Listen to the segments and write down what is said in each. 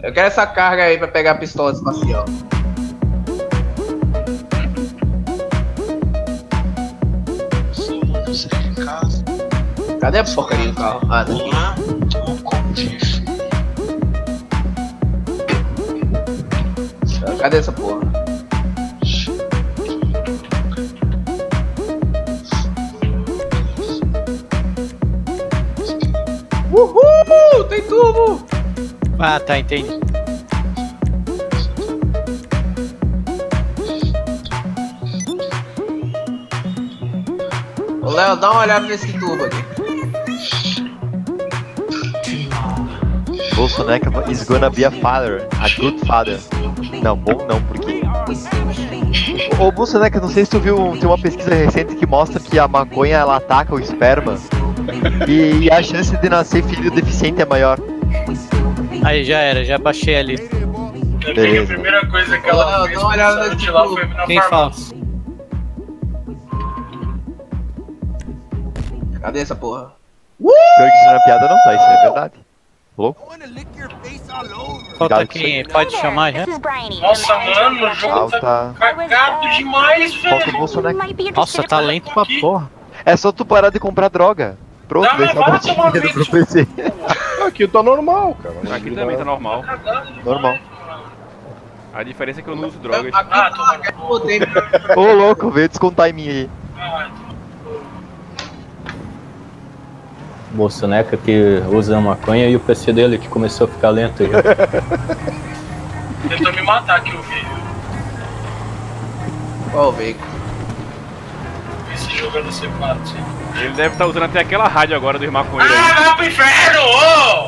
Eu quero essa carga aí pra pegar a pistola espacial. Cadê a porcaria do carro? Ah, tá aqui. Cadê essa porra? Uhul! Tem tubo! Ah, tá, entendi. Ô Léo, dá uma olhada nesse tubo aqui. Bolsonaro is gonna be a father, a good father. Não, bom não, porque... Ô Bolsonaro, não sei se tu viu, tem uma pesquisa recente que mostra que a maconha ela ataca o esperma e a chance de nascer filho deficiente é maior. Aí já era, já baixei ali. Eu tenho a primeira coisa que ela fez dá uma olhada nesse de lá tubo. foi na Quem fala? farmácia. Cadê essa porra? Pior que isso não é piada não, tá? Isso é verdade. Louco? Falta quem? Pode chamar já? Nossa, mano, o jogo tá Falta... cagado demais, Falta o velho. Bolsonaro. Nossa, tá lento pra porra. É só tu parar de comprar droga. Pronto, Dá, daí mas sobra vai tomar dinheiro vídeo. pro PC. Aqui tá normal, cara. Aqui também tá normal. Cagado demais, Normal. mano. A diferença é que eu não uso drogas. Aqui tá, eu botei. Ô louco, veio descontar em mim aí. Bolsoneca que usa maconha e o PC dele que começou a ficar lento aí. Tentou me matar aqui, eu vi. Qual o veículo? Esse jogo é do separado, sim. Ele deve estar usando até aquela rádio agora do maconheiro aí. Ah, vai pro inferno, ô!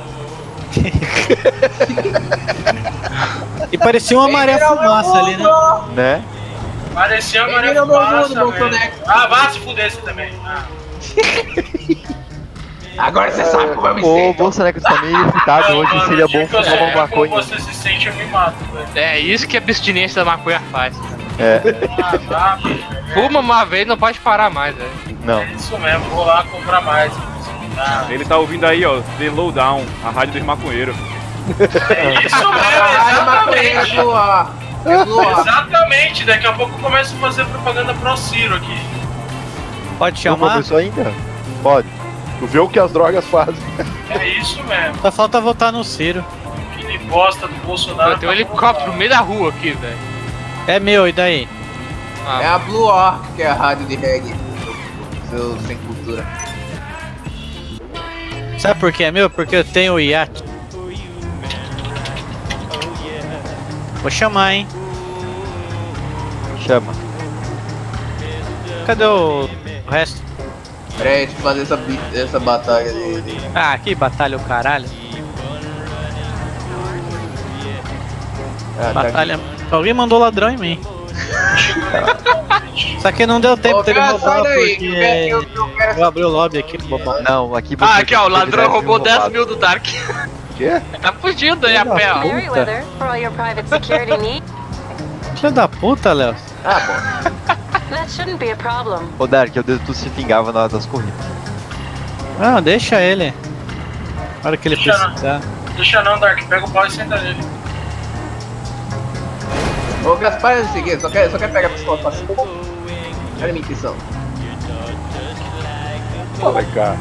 E parecia uma maré fumaça ali, né? Né? Parecia uma maré Ele fumaça, mundo, velho. Bolsonaro. Ah, vá se fuder esse também. Ah. Agora você sabe como eu me Ô sinto. Bolsonaro, tu tá meio irritado Não, hoje, mano, seria o dia bom que eu fumar uma souber como maconha. você se sente, eu me mato, velho. É isso que a abstinência da maconha faz. É, Ah, vá, Fuma uma vez, não pode parar mais, velho. não. é isso mesmo, vou lá comprar mais. Ah, Ele tá ouvindo aí, ó, The Lowdown, a rádio dos maconheiros. é isso mesmo, Ai, maconheiro, exatamente. Blue A. É Blue A. Exatamente, daqui a pouco eu começo a fazer propaganda pro Ciro aqui. Pode Não chamar? começou ainda? Pode. Tu vê o que as drogas fazem. É isso mesmo, Só falta votar no Ciro. que de bosta do Bolsonaro. Tem um helicóptero no meio da rua aqui, velho. É meu, e daí? É a Blue A, que é a rádio de reggae. Seu sem cultura. Sabe por que é meu? Porque eu tenho o iate. Vou chamar, hein? Chama. Cadê o resto? Pera aí, deixa eu fazer essa batalha de... Ah, que batalha o caralho. Ah, tá Batalha. Alguém mandou ladrão em mim. Só que não deu tempo Ô, dele cara, roubar sai daí, porque eu quero eu abri o lobby aqui, bobão. Não, aqui Ah, aqui ó, o ladrão teve roubou 10 roubado. mil do Dark. Quê? Tá fugindo aí a pé, ó. Merryweather, for all your private security needs. Filho da puta, Léo. Ah, bom. That shouldn't be a problem. Ô Dark, eu dedo tu se pingava na hora das corridas. Não, deixa ele. Na hora que ele Deixa precisar. Deixa não, Dark, pega o pau e senta nele. Ô, Gaspar, é o seguinte, só quer pegar a pistola fácil. Olha a minha intenção. Fala, cara.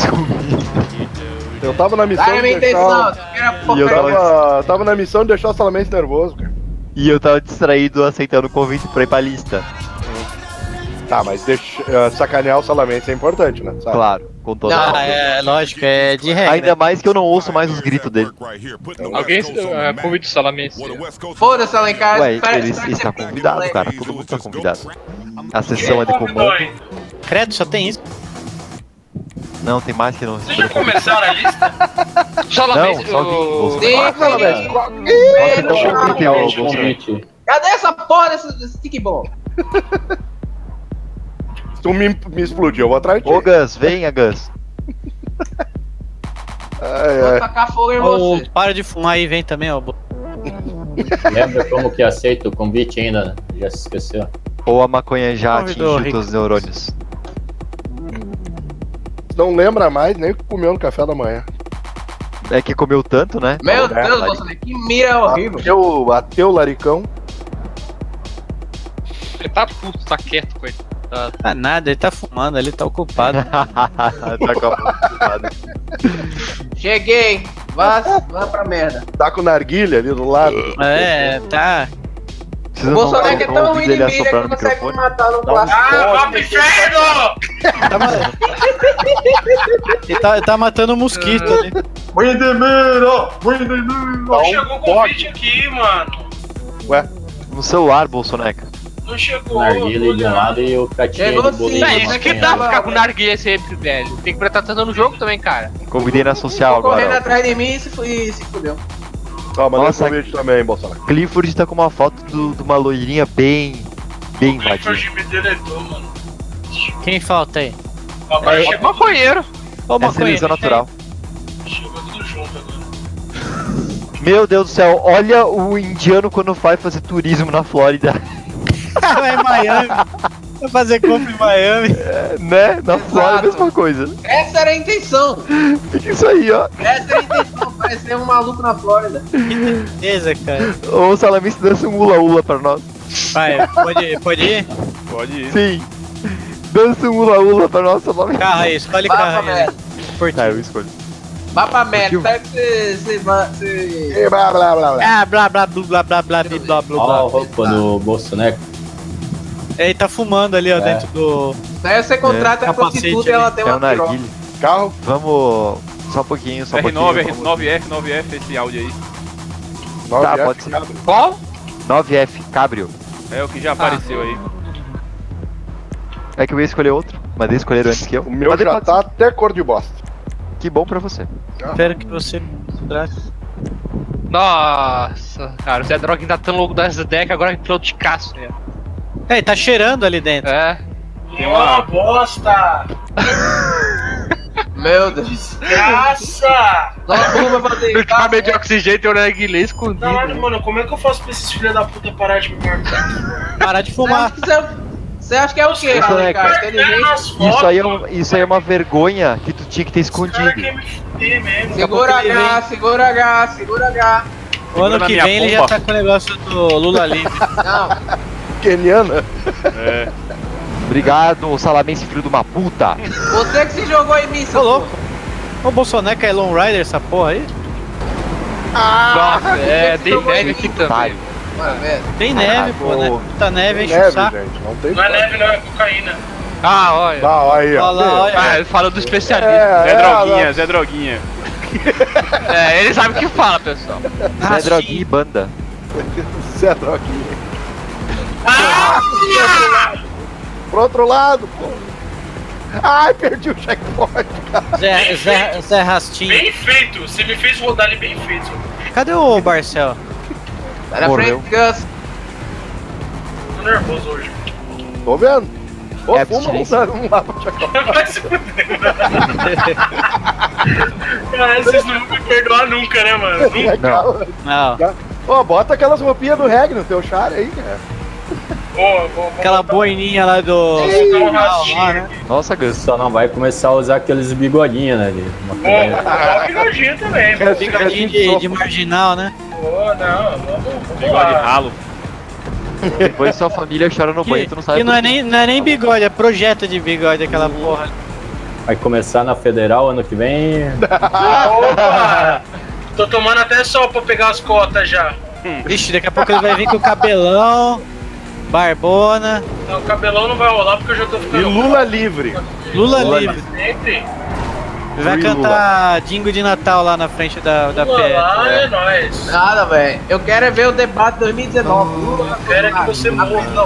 Eu tava na missão Olha a minha de deixar... intenção, só quero a E eu porcaria. Tava na missão de deixar o Salamente nervoso, cara. E eu tava distraído aceitando o convite pra ir pra lista. Tá, mas sacanear o Salamente é importante, né? Sabe? Claro, com toda Não, a... É lógico, é de regra. Ainda mais que eu não ouço mais os gritos dele. Alguém convida o Salamence. Foda-se, Alencar. Ué, espera- ele espera que está você- convidado, cara. Todo mundo está convidado. A sessão é de Convidou, comando. hein? Credo, só tem isso. Não, tem mais que não Vocês já começaram a lista? Salamence, Não, só vim, o... Sim, Nossa, Salamente. então convite, ô Bolsonaro. Convite. Cadê essa porra desse stick bom? Se tu me explodiu, eu vou atrás de ti. Ô Gus, venha Gus. Ai, Vou ai. tacar fogo em Ô, você. para de fumar aí, vem também, ó. Lembra como que aceita o convite ainda? Já se esqueceu? Ou a maconha já Convidou, atingiu teus neurônios. Não lembra mais nem o que comeu no café da manhã. É que comeu tanto, né? Meu Tá bom, Deus, né? Bolsonaro, que mira horrível. Bateu o laricão. Ele tá puto, tá quieto, coitado. Tá nada, ele tá fumando, ele tá ocupado. Tá com a mão ocupada. Cheguei. Vá pra merda. Tá com o narguilha ali do lado. É, tá. Vocês O não Bolsonaro é estão tão ouvindo ruim ele de mira assoprar que no consegue me microfone? matar no Dá um clássico. Ah, vá pro inferno! Ele tá matando um mosquito ali. Não chegou o convite aqui, mano. Ué, No celular, Bolsonaro. Não chegou. Narguilha de um lado e o pratinho Chegou de bolo sim, de É mas isso que maconha. dá ficar com narguilha sempre, velho. Tem que prestar atenção no jogo também, cara. Convidei na social Ficou correndo agora. atrás de mim e se fudeu. ó, mandei Nossa. convite também, Bolsonaro. Ó. Clifford tá com uma foto de uma loirinha bem O invadida. me deletou, mano. Quem falta aí? Agora É chegou, maconheiro. Ô, É maconha, seleção natural. chegou tudo junto agora. Meu Deus do céu, olha o indiano quando vai fazer turismo na Flórida. Vai em Miami. Vai fazer compra em Miami. Né? Na Flórida, mesma coisa. Essa era a intenção. Fica isso aí, ó. Essa era a intenção. Parecer um maluco na Flórida. Beleza, cara. O Salamista dança um hula-hula pra nós. Vai, pode ir? Pode ir. Sim. Dança um hula-hula pra nós, Salamista. Carro aí, escolhe Vá pra carro aí. merda. Por Tá, eu escolho. Vá pra merda. Porque Sabe que você vai. Você... E blá blá blá blá. Ah, blá blá blá blá blá blá blá blá Ó a blá. roupa do Bolsonaro. Ele tá fumando ali, ó, É. dentro do. Aí você contrata a Capacete prostituta e ali. ela tem É uma o piroca. narguilha. Carro, Vamos. Só um pouquinho, só um pouquinho. R9, vamos- 9F, 9F, esse áudio aí. 9F, Tá, pode ser. cabra. Qual? 9F, Cabrio. É o que já apareceu aí. É que eu ia escolher outro, mas eles escolheram antes que eu. O meu Mas já pode tá até cor de bosta. ser. Que bom pra você. Espero que você traga. Nossa, cara, o Zé Droguinho tá tão louco das decks, agora que piloto de caço, né? É, ele tá cheirando ali dentro. É. Tem uma- bosta! Meu Deus. Graça! Só uma pra fazer O equipamento de oxigênio tem o narguilé escondido. Caralho, mano, como é que eu faço pra esses filha da puta parar de me marcar? Parar de fumar. Você acha que é o quê, Isso é, cara? cara. Inteligente? Isso aí é uma vergonha que tu tinha que ter Os caras escondido. querem me fuder mesmo. Segura H, segura H, segura H. O ano na que minha vem ele já pomba. tá com o negócio do Lula livre. Não, Keniana. É. Obrigado, Salamense, filho de uma puta. você que se jogou em mim, Ô, seu louco. O Bolsonaro é Lone Rider essa porra aí? Nossa, é, você tem jogou neve em aqui mim, também. Otário. Mano, velho. Tem neve, pô, né? porra. Puta neve, enche o Neve, saco. gente. Não tem Não é neve, não, é cocaína. Ah, olha. Tá, aí, ó. Olha lá, olha. Ah, ele fala do especialista. Zé É, Droguinha, Zé Droguinha. É, ele sabe o que fala, pessoal. Isso é droguinha e banda. Você é droguinha. Pro outro lado, pô. Ai, perdi o checkpoint, cara. Zé Rastinho. Bem feito, você me fez rodar ele bem feito. Cadê o Barcel? Sai da Morreu. frente, Gus. Tô nervoso hoje. Tô vendo. Ô, É, fuma, abstinência. não dá pra checkpoint. Vai se fuder. Cara, vocês não vão me perdoar nunca, né, mano? Nunca. Não. Ô, bota aquelas roupinhas do reggae no teu char aí, cara. Vou Aquela boininha lá do. dar um lá, rastinho né? aqui. Nossa, Gus. Só não vai começar a usar aqueles bigodinhos, né? De maconha. Ó, que nojinho também, mano. Bigodinho de marginal, né? Pô, não, vamos Bigode lá. ralo. Depois sua família chora no banho, tu não sabe. Que não é por quê. nem bigode, é projeto de bigode aquela porra. Vai começar na federal ano que vem. Opa! Tô tomando até sol pra pegar as cotas já. Ixi, daqui a pouco ele vai vir com o cabelão, barbona, Não, o cabelão não vai rolar porque eu já tô E ficando. Lula livre. Lula livre. Sempre. Vai Ui, cantar Dingo de Natal lá na frente da Lula lá PL. é nóis. Nada, velho. Eu quero é ver o debate 2019. Lula, Eu quero é que você morra.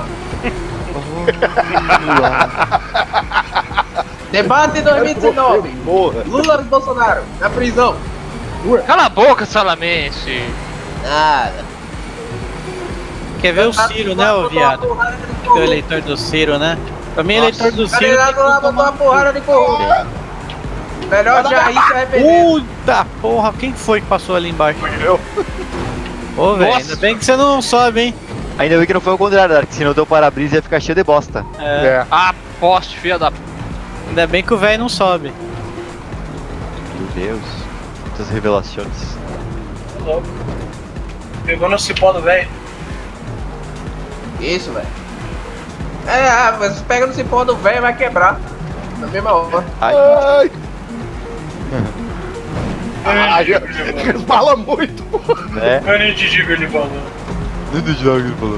Debate 2019. Porra. Lula e Bolsonaro na prisão. Cala a boca, Salamense. Nada. Quer ver o Ciro, né, ô viado? O eleitor do Ciro, né? Pra mim, eleitor do O Ciro. candidato lá botou uma porrada de corrupto. Melhor já ir se arrepender. Puta porra, quem foi que passou ali embaixo? Eu. Ô, velho, Nossa. ainda bem que você não sobe, hein? Ainda bem que não foi o contrário, Dark, senão teu para-brisa ia ficar cheio de bosta. É, É. Ah, poste, filha da. ainda bem que o velho não sobe. Meu Deus. Muitas revelações. Louco. Pegou no cipó do velho. Isso, velho. Você pega no cipó do velho e vai quebrar. Na mesma hora. Ai. Resbala muito, pô. É. Eu nem te digo ele falou. Lindo jogo ele falou.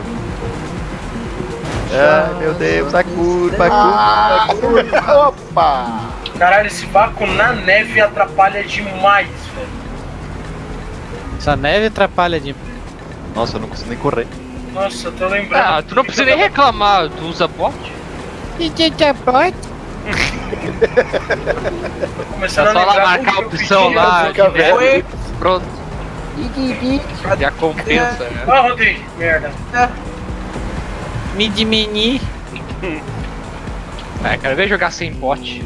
Ai meu Deus, a curva, a curva. Opa! Caralho, esse vácuo na neve atrapalha demais, velho. Essa neve atrapalha de. Nossa, eu não consigo nem correr. Nossa, eu tô lembrando. Ah, tu não precisa nem reclamar, tu usa bot? Tô começando É só a lá lembrar marcar a como que eu opção pedi, lá, né? fica de neve, velho. pronto. Já compensa, né? Ah, Rodrigo, merda. Midi-mini. Quero ver jogar sem bot.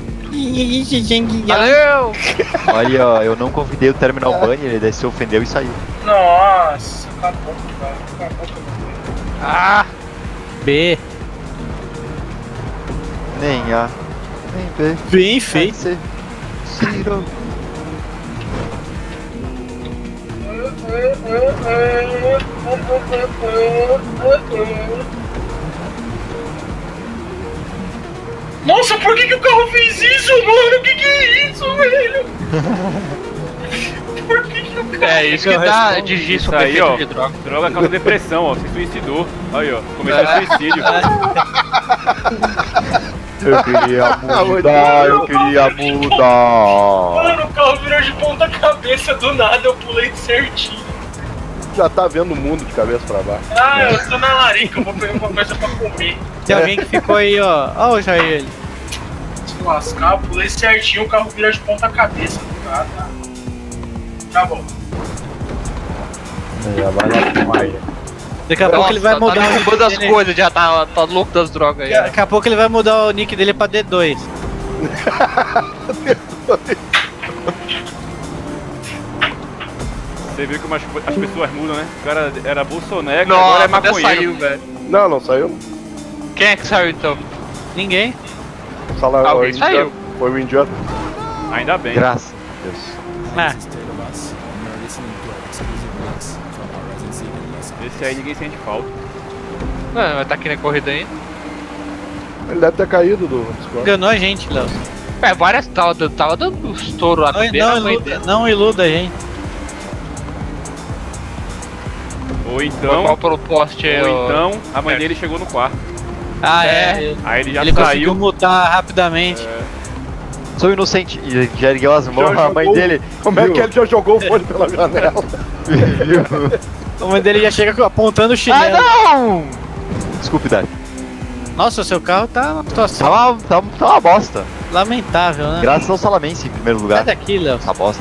Valeu! Olha, ó, eu não convidei o Terminal Bunny, ele daí se ofendeu e saiu. Nossa, acabou, cara. Acabou com Ah! B. Nem A, nem B. Bem feito. C. Ciro. Nossa, por que o carro fez isso, mano? Que é isso, velho? Por que o carro... É isso que dá dirigir Isso sob aí, ó. efeito de droga. Droga causa depressão, ó. Se suicidou. Aí, ó. Cometeu suicídio. Eu queria mudar, eu queria mudar. Mano, o carro virou de ponta cabeça do nada, eu pulei certinho. Já tá vendo o mundo de cabeça pra baixo. Ah, eu tô na larica, eu vou pegar uma coisa pra comer. Tem alguém que ficou aí, ó. Ó o Jair. Se lascar, eu pulei certinho, o carro vira de ponta cabeça do nada. Tá bom. Já vai na filmagem. Daqui a pouco ele vai mudar tá o nick derrubando as dele. coisas, já tá louco das drogas aí. né? Daqui a pouco ele vai mudar o nick dele pra D2. Você viu como as pessoas mudam, né? O cara era bolsoneco, Nossa, agora é até maconheiro. saiu, velho. Não, não saiu. Quem é que saiu então? Ninguém. Sala, Alguém o saiu. Foi o indiano. Ainda bem. Graças a Deus. Ah, Esse aí ninguém sente falta. Não, vai tá aqui na corrida ainda. Ele deve ter caído do Discord. enganou a gente, Léo. Várias tava dando estouro lá Não, no beira, mãe iluda, não iluda a gente. Ou então, Qual pelo poste aí, ou ó? então a mãe dele chegou no quarto. Ah, é. Aí ele já Ele conseguiu saiu. mutar rapidamente. Sou inocente. E já ergueu as mãos, Já a mãe jogou- dele. Como é viu? que ele já jogou o fone pela janela? Viu? A mãe dele já chega apontando o Ah, chinelo. não! Desculpe, Dani. Nossa, o seu carro tá numa situação Tá uma bosta. lamentável, né? Graças ao Salamense em primeiro Sai lugar. daqui, Léo. Essa bosta.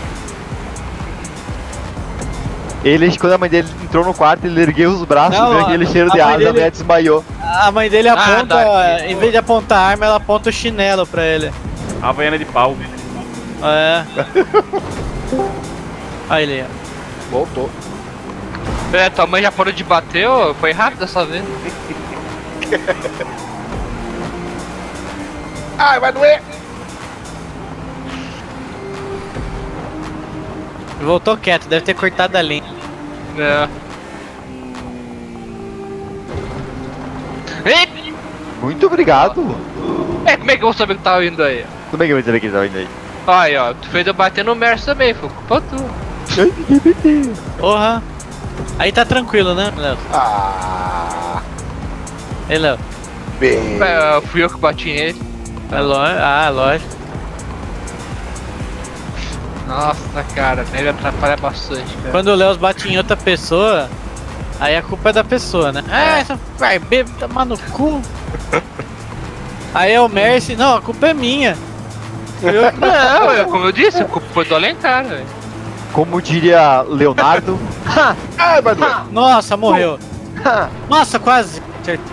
Ele, quando a mãe dele entrou no quarto, ele ergueu os braços, Não, viu aquele cheiro a de mãe asa, a dele- mulher desmaiou. A mãe dele aponta, Dark. em vez de apontar a arma, ela aponta o chinelo pra ele. Havaiana de pau. É. Aí ele, ó. Voltou. É, tua mãe já parou de bater, ó, foi rápido dessa vez. Ai, vai doer! Voltou quieto, deve ter cortado a linha. É. Ei! Muito obrigado. Como é que eu vou saber que tava vindo aí? Como é que eu vou dizer que ele tá vindo aí? Aí, ó, tu fez eu bater no Mercy também, foi culpa tua. Porra. Aí tá tranquilo, né, Léo? Ah, Ei, Léo. bem. Fui eu que bati nele. É lógico. Nossa, cara, neve atrapalha bastante, cara. Quando o Léo bate em outra pessoa, aí a culpa é da pessoa, né? Ah, essa vai bêbado, tomar no cu. Aí é o Mercy, não, a culpa é minha. Não, como eu disse, a culpa foi do Alencar, velho. Como diria Leonardo. Ai, vai doer. Nossa, morreu. Nossa, quase. Certo.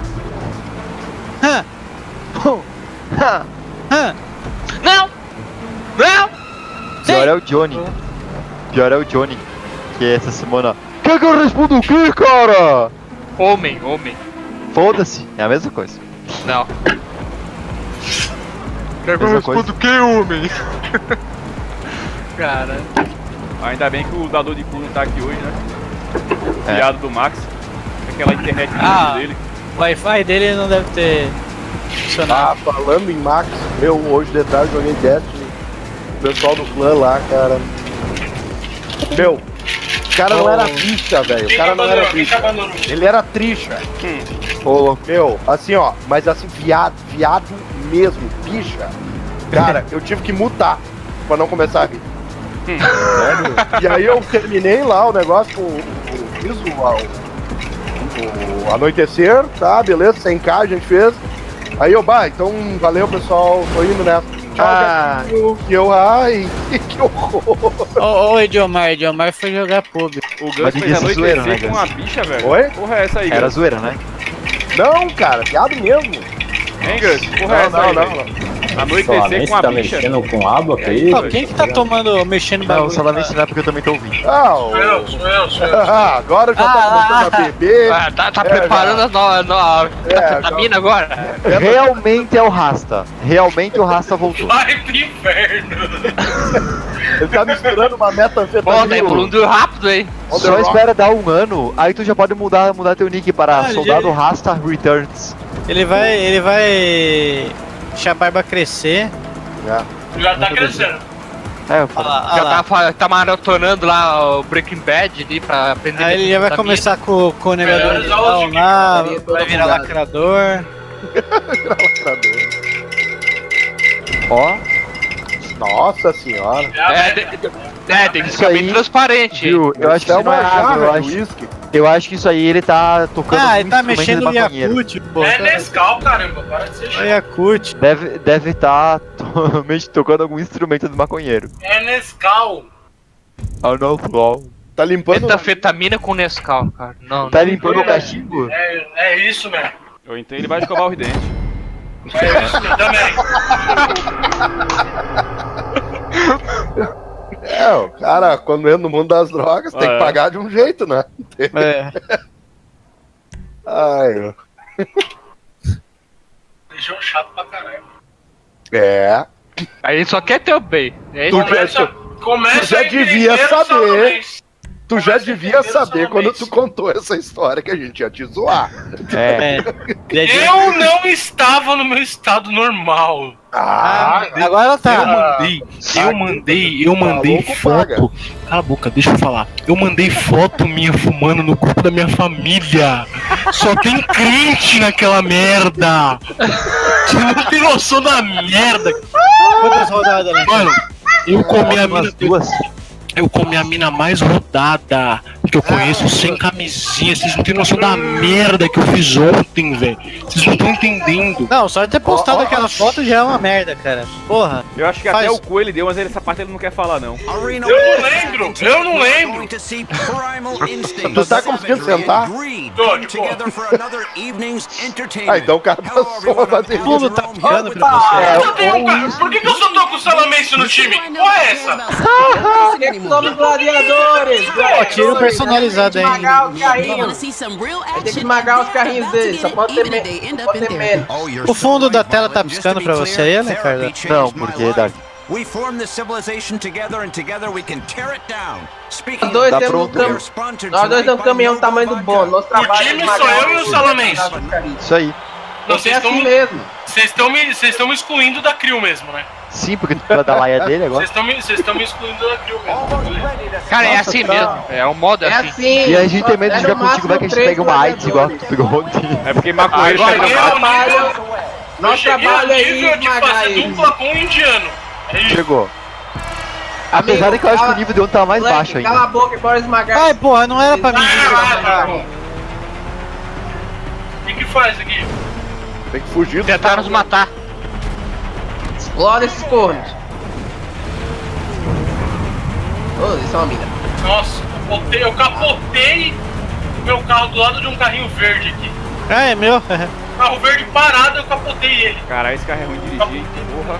Não! Não! Pior é o Johnny. Pior é o Johnny. Que essa semana. Quer que eu respondo o quê, cara? Homem. Foda-se, é a mesma coisa. Não. Mesma coisa. o que, homem? cara. Ainda bem que o dador de cu não tá aqui hoje, né? Piado do Max. Aquela internet dele. O Wi-Fi dele não deve ter funcionado. Falando em Max, eu hoje de tarde joguei Destiny. O pessoal do clã lá, cara. Meu, o cara não era bicha, velho. O cara não era bicha. Ele era tricha. Meu, assim ó, mas assim, viado mesmo, bicha. Cara, eu tive que mutar pra não começar a rir. Sério? E aí eu terminei lá o negócio com o anoitecer, tá? Beleza, 100k a gente fez. Aí eu, então valeu pessoal, tô indo nessa. Tchau, ai, que horror. Ô, Ediomar foi jogar pub. O Gus fez a noite com uma bicha, velho. Oi? Porra é essa aí, Era Gus? zoeira, né? Não, cara, piado mesmo. Hein, Gus? Porra é essa aí, velho? Anoitecer com a tá bicha. mexendo com aba aí? Ó, quem que tá mexendo Não, bagulho? solamente não é porque eu também tô ouvindo. Sou eu. Agora já tá começando a beber. Tá preparando a mina agora? Realmente é o Rasta. Realmente o Rasta voltou. Vai pro inferno. Ele tá misturando uma Pô, tá metanfetamina. evoluindo rápido, hein? Só espera dar um ano, aí tu já pode mudar teu nick para Soldado Rasta Returns. Ele vai deixar a barba crescer. Já tá crescendo. É, eu falo. Já tá maratonando lá o Breaking Bad ali pra aprender. Aí ele já vai começar com o negócio digital lá, vai virar lacrador. Ó. Nossa senhora. Tem que ficar bem transparente. Viu? Eu acho que isso não é água, eu acho que isso aí ele tá tocando ele tá mexendo no Yakult, pô. É Nescau, caramba, para de ser É chato. Yakult. Deve estar tocando algum instrumento do maconheiro. É Nescau. Ah, não, Flau. Tá limpando. Metanfetamina com Nescau, cara. Não. Tá limpando o cachimbo? É isso mesmo. Ou então ele vai escovar os dentes. É isso mesmo também. O cara, quando entra no mundo das drogas, tem que pagar de um jeito, né? Ai, Deixou chato pra caralho. Aí ele só quer ter o bem. Começa Tu já devia saber. Tu já devia saber quando tu contou essa história que a gente ia te zoar. Eu não estava no meu estado normal. Agora tá. Eu mandei foto. Cala a boca, deixa eu falar. Eu mandei foto minha fumando no grupo da minha família. Só tem crente naquela merda. Você não tem noção da merda. Quantas rodadas, né? Mano, eu comi a mina. Duas. Eu comi a mina mais rodada que eu conheço sem camisinha. Vocês não tem noção da merda que eu fiz ontem, velho. Vocês não estão entendendo. Não, só de ter postado aquela foto já é uma merda, cara. Porra. Eu acho que até o cu ele deu, mas essa parte ele não quer falar, não. Eu não lembro. Tu tá conseguindo sentar? Tô, de boa. Então o cara passou a bater. Tudo tá ficando pra você. Por que eu só tô com o Salamense no time? Qual é essa? Somos gladiadores! Tira o personalizado aí. Tem que esmagar os carrinhos dele, só pode ter menos. O fundo da tela tá piscando pra você aí, né, cara? Não, porque Dark. Nós dois temos um caminhão do tamanho do bom. Nosso O trabalho time sou eu e o Salamense. Isso aí. Vocês assim mesmo. estão me excluindo da crew mesmo, né? Sim, porque tu tá da laia dele agora. Vocês estão me excluindo da crew mesmo. Cara, é assim mesmo. É um modo É assim. assim. E a gente tem medo de jogar contigo, vai que a gente pega uma AIDS igual que tu pegou ontem. É porque maconheiro chega no mato. Nosso trabalho é nível de esmagar fazer eles. dupla com um indiano. É isso. Chegou. Apesar de que eu acho que o nível de ontem tava mais baixo ainda. Cala a boca e bora esmagar. Ai, porra, não era pra mim. O que faz aqui? Tem que fugir. Tentaram nos matar. Explode esses cornos. Ô, isso é uma mina. Nossa, eu capotei o meu carro do lado de um carrinho verde aqui. É meu. Carro verde parado, eu capotei ele. Caralho, esse carro é ruim de dirigir. Porra.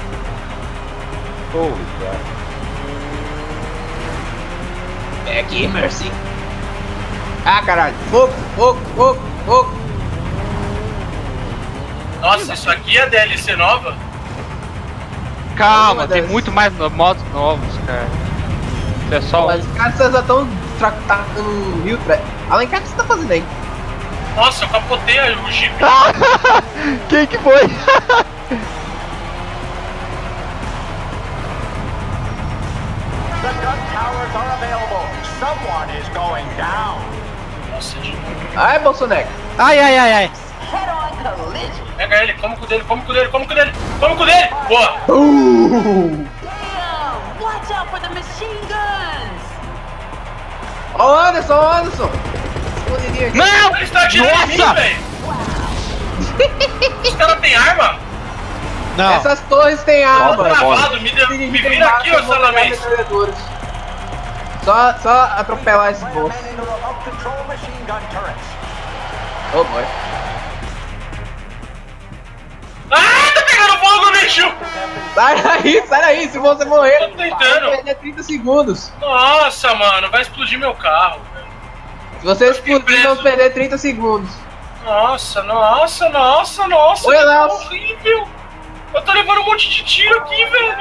É aqui, Mercy. Ah, caralho. Fogo, fogo, fogo, fogo. Nossa, isso aqui é DLC nova? calma, tem muito mais motos novos, cara. Pessoal, Mas os caras já estão tacando um rio. Alan, o que você tá fazendo aí? Nossa, eu capotei o Jeep. Quem que foi? Nossa, Jeep. Ai, Bolsonaro. Ai, ai, ai, ai. Pega ele, come com o dele, come com o dele, come com o dele, come com o dele! Boa! Watch out for the machine guns! Ó, Anderson! Escondidinho aqui. não! Ele está atirando em mim, Nossa! velho! Os caras têm arma? Não. Essas torres têm Tô arma. travado, me vira aqui, ô Salamence! Só atropelar esse povo. Oh boy. Ah, tá pegando fogo, bicho! Sai daí, se você morrer, Tô tentando. vai perder 30 segundos. Nossa, mano, vai explodir meu carro, velho. Se você explodir, vamos perder 30 segundos. Nossa, Oi, que Léo. horrível! Eu tô levando um monte de tiro aqui, velho!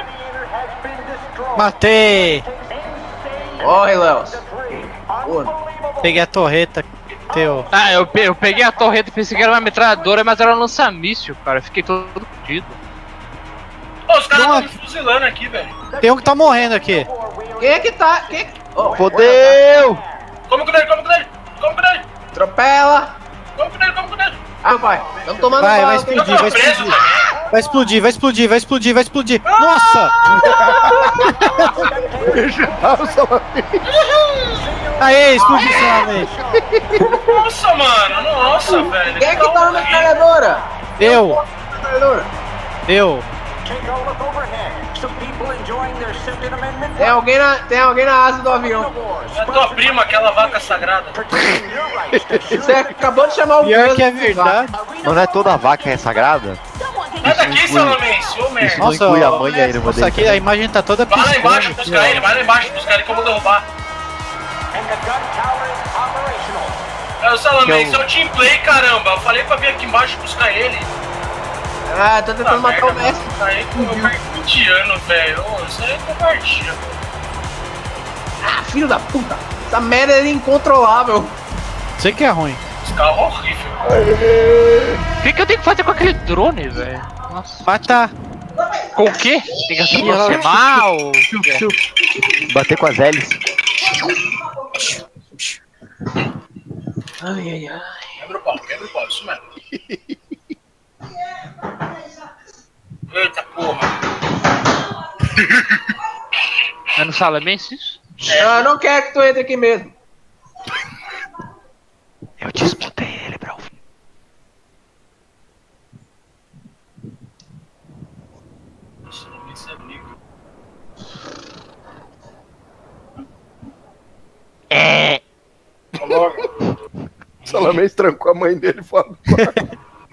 Matei. Corre, Léo. Peguei a torreta. Teu. Ah, eu peguei a torreta e pensei que era uma metralhadora, mas era um lança-míssil, cara. Eu fiquei todo fodido. Ô, os caras Não, estão me fuzilando aqui, velho. Tem um que tá morrendo aqui. Quem é que tá? Oh, Fodeu! Come com ele, come com ele, come com ele, atropela. come com ele, come com ele. Ah, pai. Estamos tomando Vai, bala, vai hein? explodir, Eu tô vai preso explodir. também. Vai explodir, vai explodir, vai explodir, vai explodir. Nossa! Aê, explodiu finalmente. Nossa, mano, nossa, velho. Quem é que tá na horrível. metralhadora? Eu, Metralhadora. eu. Tem alguém na asa do avião. É a tua prima, aquela vaca sagrada. Você acabou de chamar o Pior peso que é do verdade. Mas não é toda vaca é sagrada? Sai daqui, Salamence, ô merda. Isso não inclui a mãe e a irmã Nossa, dele. aqui a imagem tá toda Vai lá piscando. embaixo aqui, buscar ó. ele, vai lá embaixo buscar ele que eu vou derrubar. É o Salamence, é o team play, caramba. Eu falei pra vir aqui embaixo buscar ele. Ah, tô tentando matar o Messi. Tá aí com o indiano, velho. Ô, isso aí é covardia. Ah, filho da puta. Essa merda é incontrolável. Sei que é ruim. Esse carro é horrível. O que eu tenho que fazer com aquele drone, velho? Nossa. Matar. Com o quê? Tem que se aproximar ou... Bater com as hélices. Ai. Quebra o pau, isso mesmo. Eita porra. É no Salamence isso? Eu não quero que tu entre aqui mesmo. Eu disputei ele, bro. Salamence é amigo. Salamence trancou a mãe dele fora do quarto.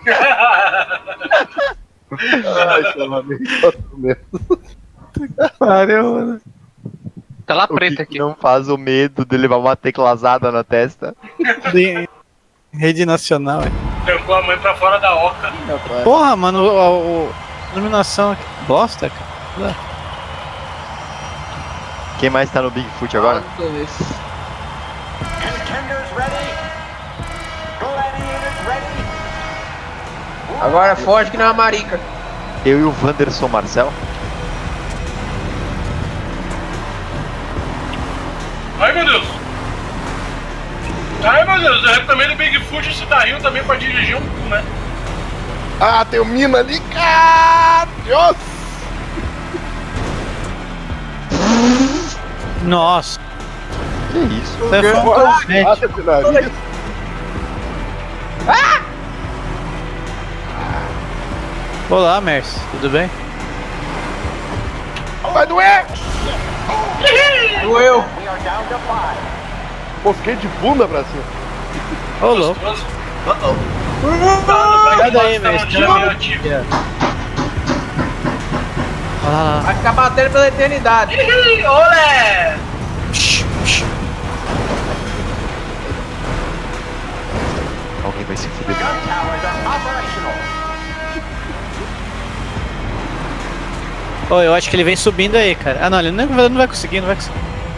Ai, Salamence, tá mesmo. Pariu, mano. Tela O preta que aqui. não faz o medo de levar uma teclasada na testa. De- Rede Nacional. É. Trancou a mãe pra fora da oca. Porra, mano, iluminação aqui. Bosta, cara. Quem mais tá no Bigfoot agora? Agora foge que não é uma marica. Eu e o Wanderson Marcel. Ai meu Deus. Ai meu Deus, eu também do Bigfoot esse da Rio também pra dirigir um, né? Ah, tem o mina ali. Ah, Deus. Nossa. Que isso? Você foi um confete. Passa esse nariz. Olá, Mercy. Tudo bem? Vai doer. Doeu. Pô, fiquei de bunda pra cima. Ô, louco. Sai daí, Mercy. Olha lá. Vai ficar batendo pela eternidade. Olé! Alguém vai se fuder. Ô, eu acho que ele vem subindo aí, cara. Ah, não, ele não vai conseguir, não vai conseguir.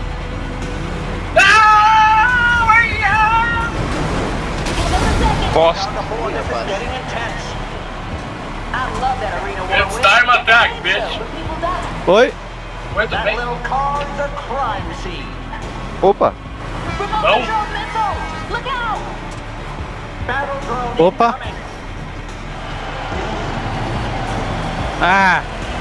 Bosta. It's time attack, bitch. Oi? Muito bem. Opa! Opa! Ah!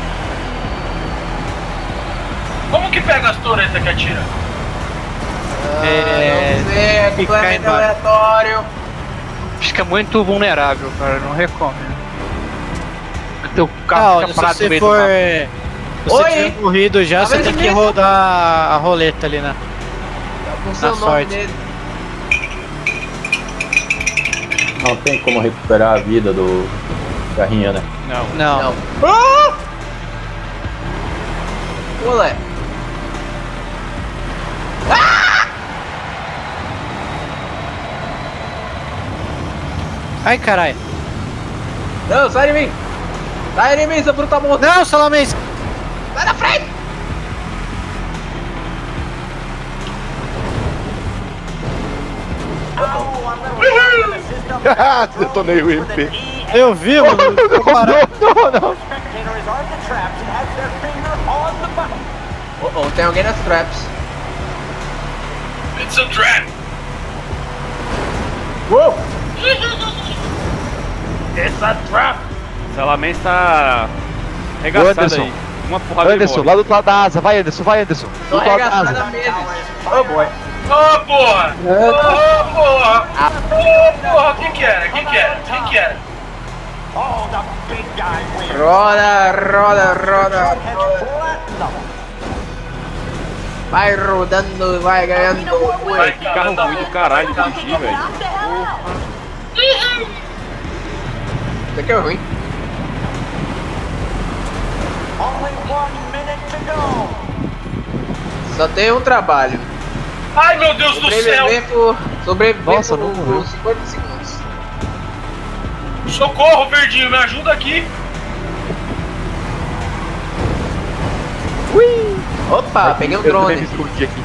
Como que pega as torretas que atira? Não sei, é completamente aleatório. Fica muito vulnerável, cara. Não recomendo. Teu carro fica Se parado no você meio for. do mapa. Se você tiver morrido já, você tem que rodar a roleta ali, né? Com seu nome sorte. dele. Não tem como recuperar a vida do carrinho, né? Não. Olé. Ai, caralho. Não, sai de mim! Sai de mim, seu brutamonte! Não, Salamês! Sai da frente! Detonei o MP. Eu vi, mano. Não. Oh, tem alguém nas traps. It's a trap. Uou! Essa trap! Salamence tá arregaçado Anderson. aí. Uma porrada de Anderson, morre. lá do outro lado da asa. Vai, Anderson, vai, Anderson. Do Tô outro lado da arregaçado asa. há meses. Oh boy. Ô, porra! Ô, porra! Ô, porra, quem que era? Quem que era? Quem que era? Roda. Vai rodando, vai ganhando. Vai, que carro ruim do caralho de dirigir, velho. Isso aqui é ruim. Só tem um trabalho. Ai, meu Deus do céu! Sobreviver Nossa, não morreu. por 50 segundos. Socorro, Verdinho, me ajuda aqui! Opa, peguei um Eu também drone. me escondi aqui.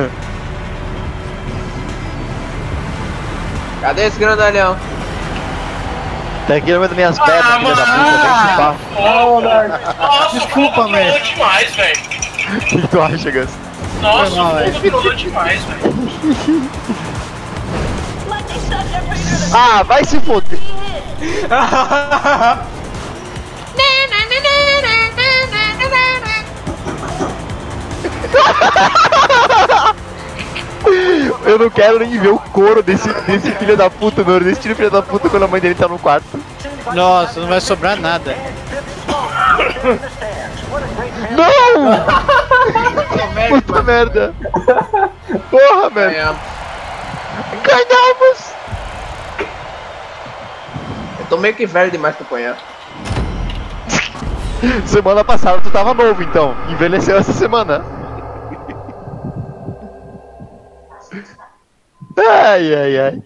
Cadê esse grandalhão? Tá aqui no meio das minhas pernas, filha da puta. Nossa, Desculpa, o velho. demais, velho. O que tu acha, Gus? Nossa, Foi mal, o velho. fogo trollou demais, velho. Ah, vai se foder. Eu não quero nem ver o couro desse filho da puta, meu. Desse filho da puta quando a mãe dele tá no quarto. Nossa, não vai sobrar nada. Não! Puta merda. Porra, merda. Ganhamos! Eu tô meio que velho demais pra apanhar. Semana passada tu tava novo, então. Envelheceu essa semana. Ai.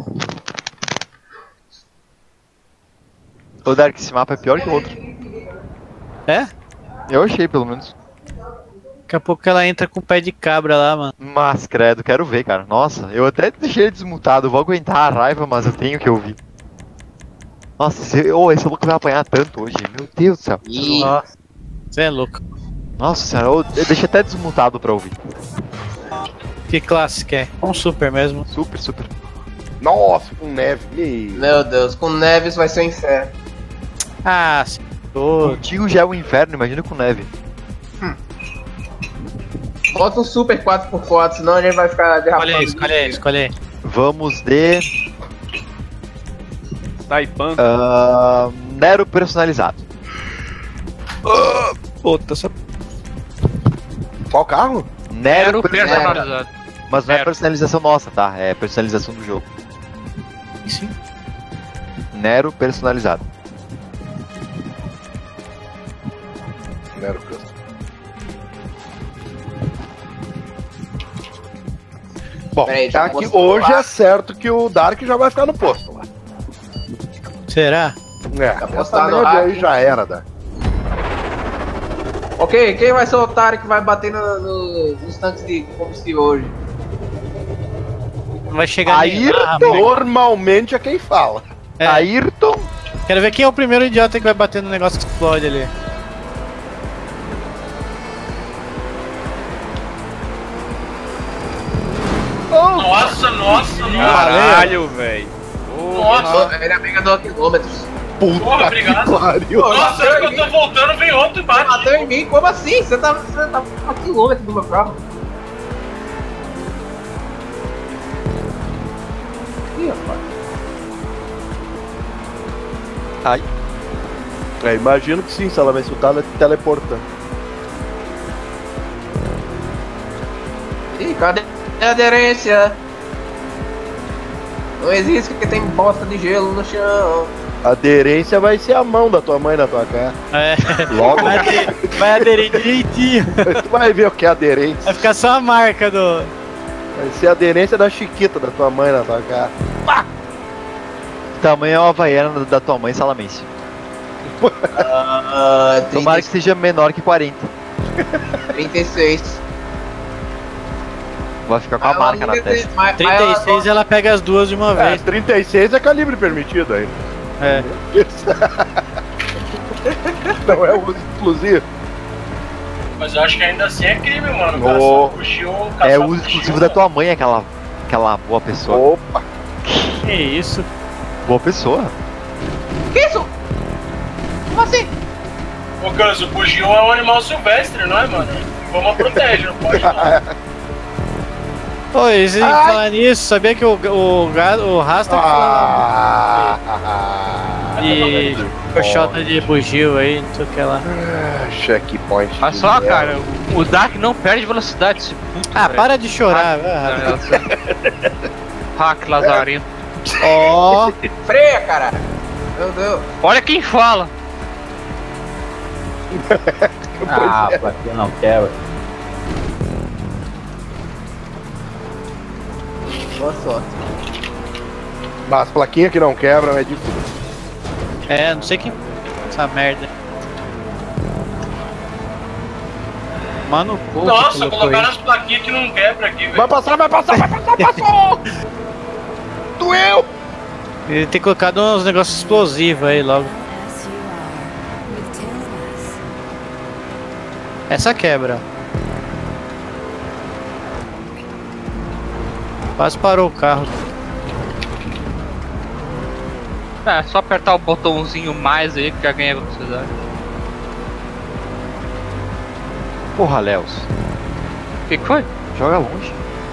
Ô Dark, esse mapa é pior que o outro. É? Eu achei, pelo menos. Daqui a pouco ela entra com o pé de cabra lá, mano. Mas, credo, quero ver, cara. Nossa, eu até deixei ele desmutado. Vou aguentar a raiva, mas eu tenho que ouvir. Nossa, esse louco vai apanhar tanto hoje. Meu Deus do céu. Nossa, você é louco. Nossa senhora, eu deixei até desmutado pra ouvir. Que classe que é? Um super mesmo. Super. Nossa, com neve. Meu Deus, com neves vai ser um inferno. Ah, se tô. Contigo já é um inferno, imagina com neve. Bota um super 4x4, senão a gente vai ficar derrapando. Escolhe aí. Vamos de Taipan. Nero personalizado. Puta, essa. Qual carro? Nero Personalizado. Mas não é Nero. personalização nossa, tá? É personalização do jogo. Sim. Nero personalizado. Nero Custom. Bom, Peraí, tá já que mostrou hoje lá. é certo que o Dark já vai ficar no posto lá. Será? Essa postado média lá. aí já era, Dark. Ok, quem vai ser o otário que vai bater nos tanques de combustível hoje? Não vai chegar nem... Normalmente é quem fala. É. Ayrton. Quero ver quem é o primeiro idiota que vai bater no negócio que explode ali. Nossa, nossa, nossa. Caralho, velho. Nossa. Ainda bem que eu dou quilômetros. Porra, obrigado. Nossa, eu que eu tô voltando, vem outro e bate. Bateu em mim? Como assim? Você tá a quilômetros do meu carro. Ih, rapaz. Ai. É, imagino que sim, se ela vai soltar, ela é teleportando. Ih, cadê a aderência? Não existe que tem bosta de gelo no chão. A aderência vai ser a mão da tua mãe na tua cara. É. Logo. Vai aderir direitinho. Tu vai ver o que é aderência. Vai ficar só a marca do... Vai ser a aderência da chiquita da tua mãe na tua cara. Pá! Tamanho é uma havaiana da tua mãe, Salamense. Tomara que seja menor que 40. 36. Vai ficar com a marca na testa. 36 ela pega as duas de uma É, vez. 36 é calibre permitido aí. É. Não é uso exclusivo. Mas eu acho que ainda assim é crime, mano. Oh. É o uso exclusivo da tua mãe, aquela boa pessoa. Opa! Que isso? Boa pessoa. Que isso? Como assim? Ô, Gus, o bugio é um animal silvestre, não é, mano? Vamos protege, não pode não. Oi, se falar nisso, sabia que o Rasta e coxota de bugio aí, não sei o que lá. Checkpoint. Olha só, cara, o Dark não perde velocidade, esse puto. Ah, para de chorar, Hack Lazarino. Ó. Freia, cara. Meu Deus. Olha quem fala. Ah, plaquinha não quebra. Boa sorte. Mas as plaquinhas que não quebram é difícil. É, não sei que... essa merda. Mano, pô. Nossa, colocaram as plaquinhas que não quebra aqui, velho. Vai passar, passou! Doeu! Ele tem colocado uns negócios explosivos aí logo. Essa quebra. Quase parou o carro. É, só apertar o botãozinho mais aí que já ganha velocidade. Porra, Léos. O que foi? Joga longe.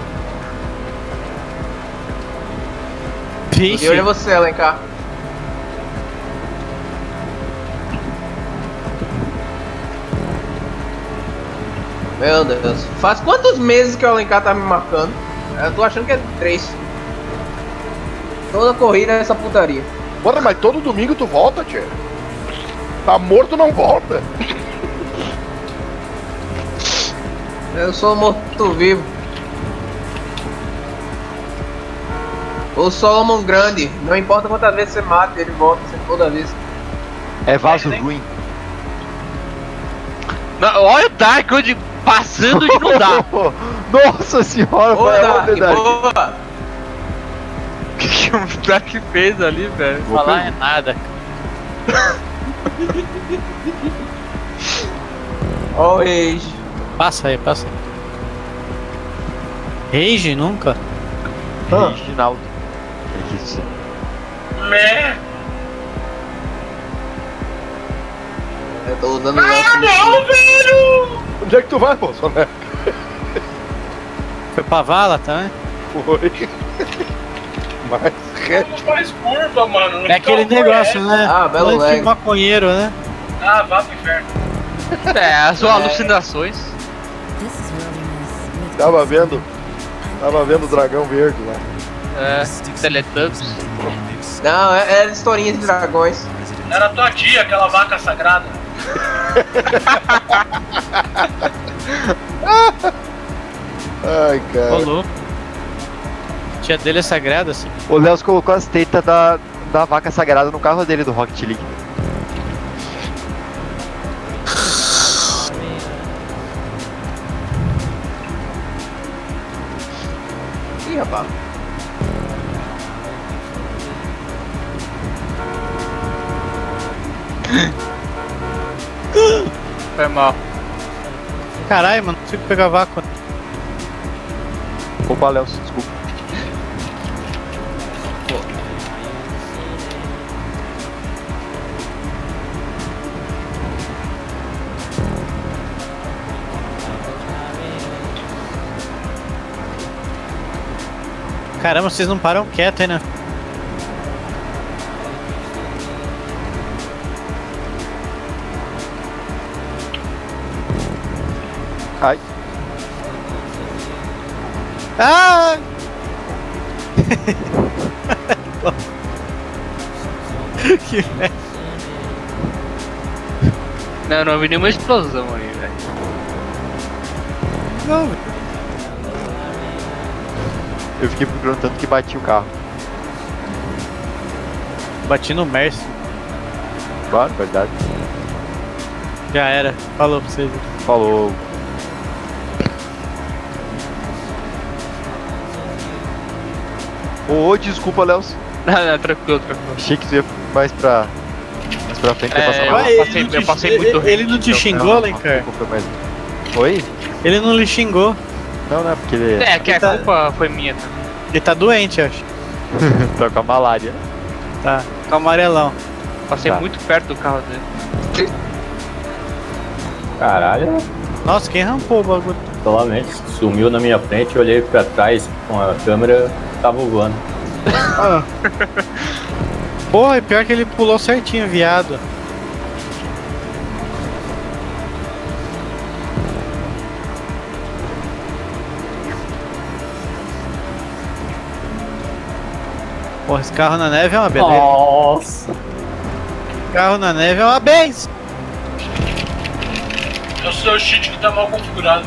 E olha você, Alencar. Meu Deus. Faz quantos meses que o Alencar tá me marcando? Eu tô achando que é 3. Toda corrida é essa putaria. Porra, mas todo domingo tu volta, tio. Tá morto, não volta. Eu sou morto-vivo. O Solomon Grande, não importa quantas vezes você mata, ele volta toda vez. É vaso ruim. Não, olha o Dark onde passando de não dá. Nossa senhora, Ô, foi a Dark, verdade. boa! O que o Dark fez ali, velho? Falar é nada. Ó o Rage. Passa aí, passa aí. Rage nunca? Reginaldo. Meh. Eu tô usando o Ah, Nelson. não, velho! Onde é que tu vai, Bolsonaro? Foi pra vala também? Foi. Mas Não faz curva, mano. Não É aquele fica negócio, reto. né? Ah, belo Lance de leg. maconheiro, né? Ah, vá pro inferno. É, as suas alucinações. tava vendo o dragão verde lá. É, Teletubbies. Não, é historinha de dragões. Era tua tia, aquela vaca sagrada. Ai, cara. Ô, louco. Tia dele é sagrada, assim. O Léo colocou as tetas da vaca sagrada no carro dele do Rocket League. aí, rapaz. Foi mal. Caralho, mano, não consigo pegar vácuo. Opa, Léo, desculpa. Caramba, vocês não param quieto aí, né? Ai. Ah! Que merda. Não vi nenhuma explosão aí, velho. Não, Eu fiquei procurando tanto que bati o carro. bati no Mercy. Claro, verdade. Já era. Falou pra vocês. Falou. Ô, desculpa, Léo. Não, tranquilo. Achei que tu ia mais pra frente e passar mal. Eu passei muito Ele não te xingou, Alencar? Oi? Ele não lhe xingou. Não, é porque ele É, que a culpa foi minha também. Ele tá doente, eu acho. tá com a malária. Tá, com amarelão. Passei Tá. muito perto do carro dele. Caralho, Nossa, quem rampou o bagulho? solamente sumiu na minha frente, eu olhei pra trás com a câmera, tava voando. Porra, e pior que ele pulou certinho, viado. Porra, esse carro na neve é uma beleza. Nossa! Carro na neve é uma benção. É o seu cheat que tá mal configurado.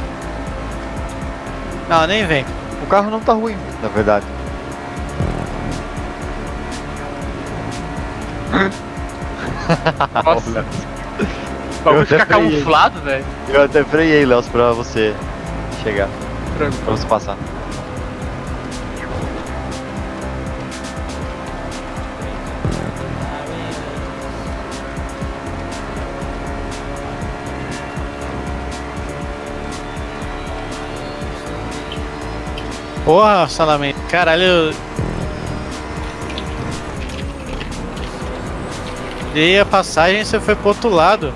Não, nem vem. O carro não tá ruim, na verdade. Nossa. O bagulho fica camuflado, velho. Eu até freiei, Léo, pra você chegar. Pra você passar. Porra, Salamento. Caralho. Dei a passagem e você foi pro outro lado.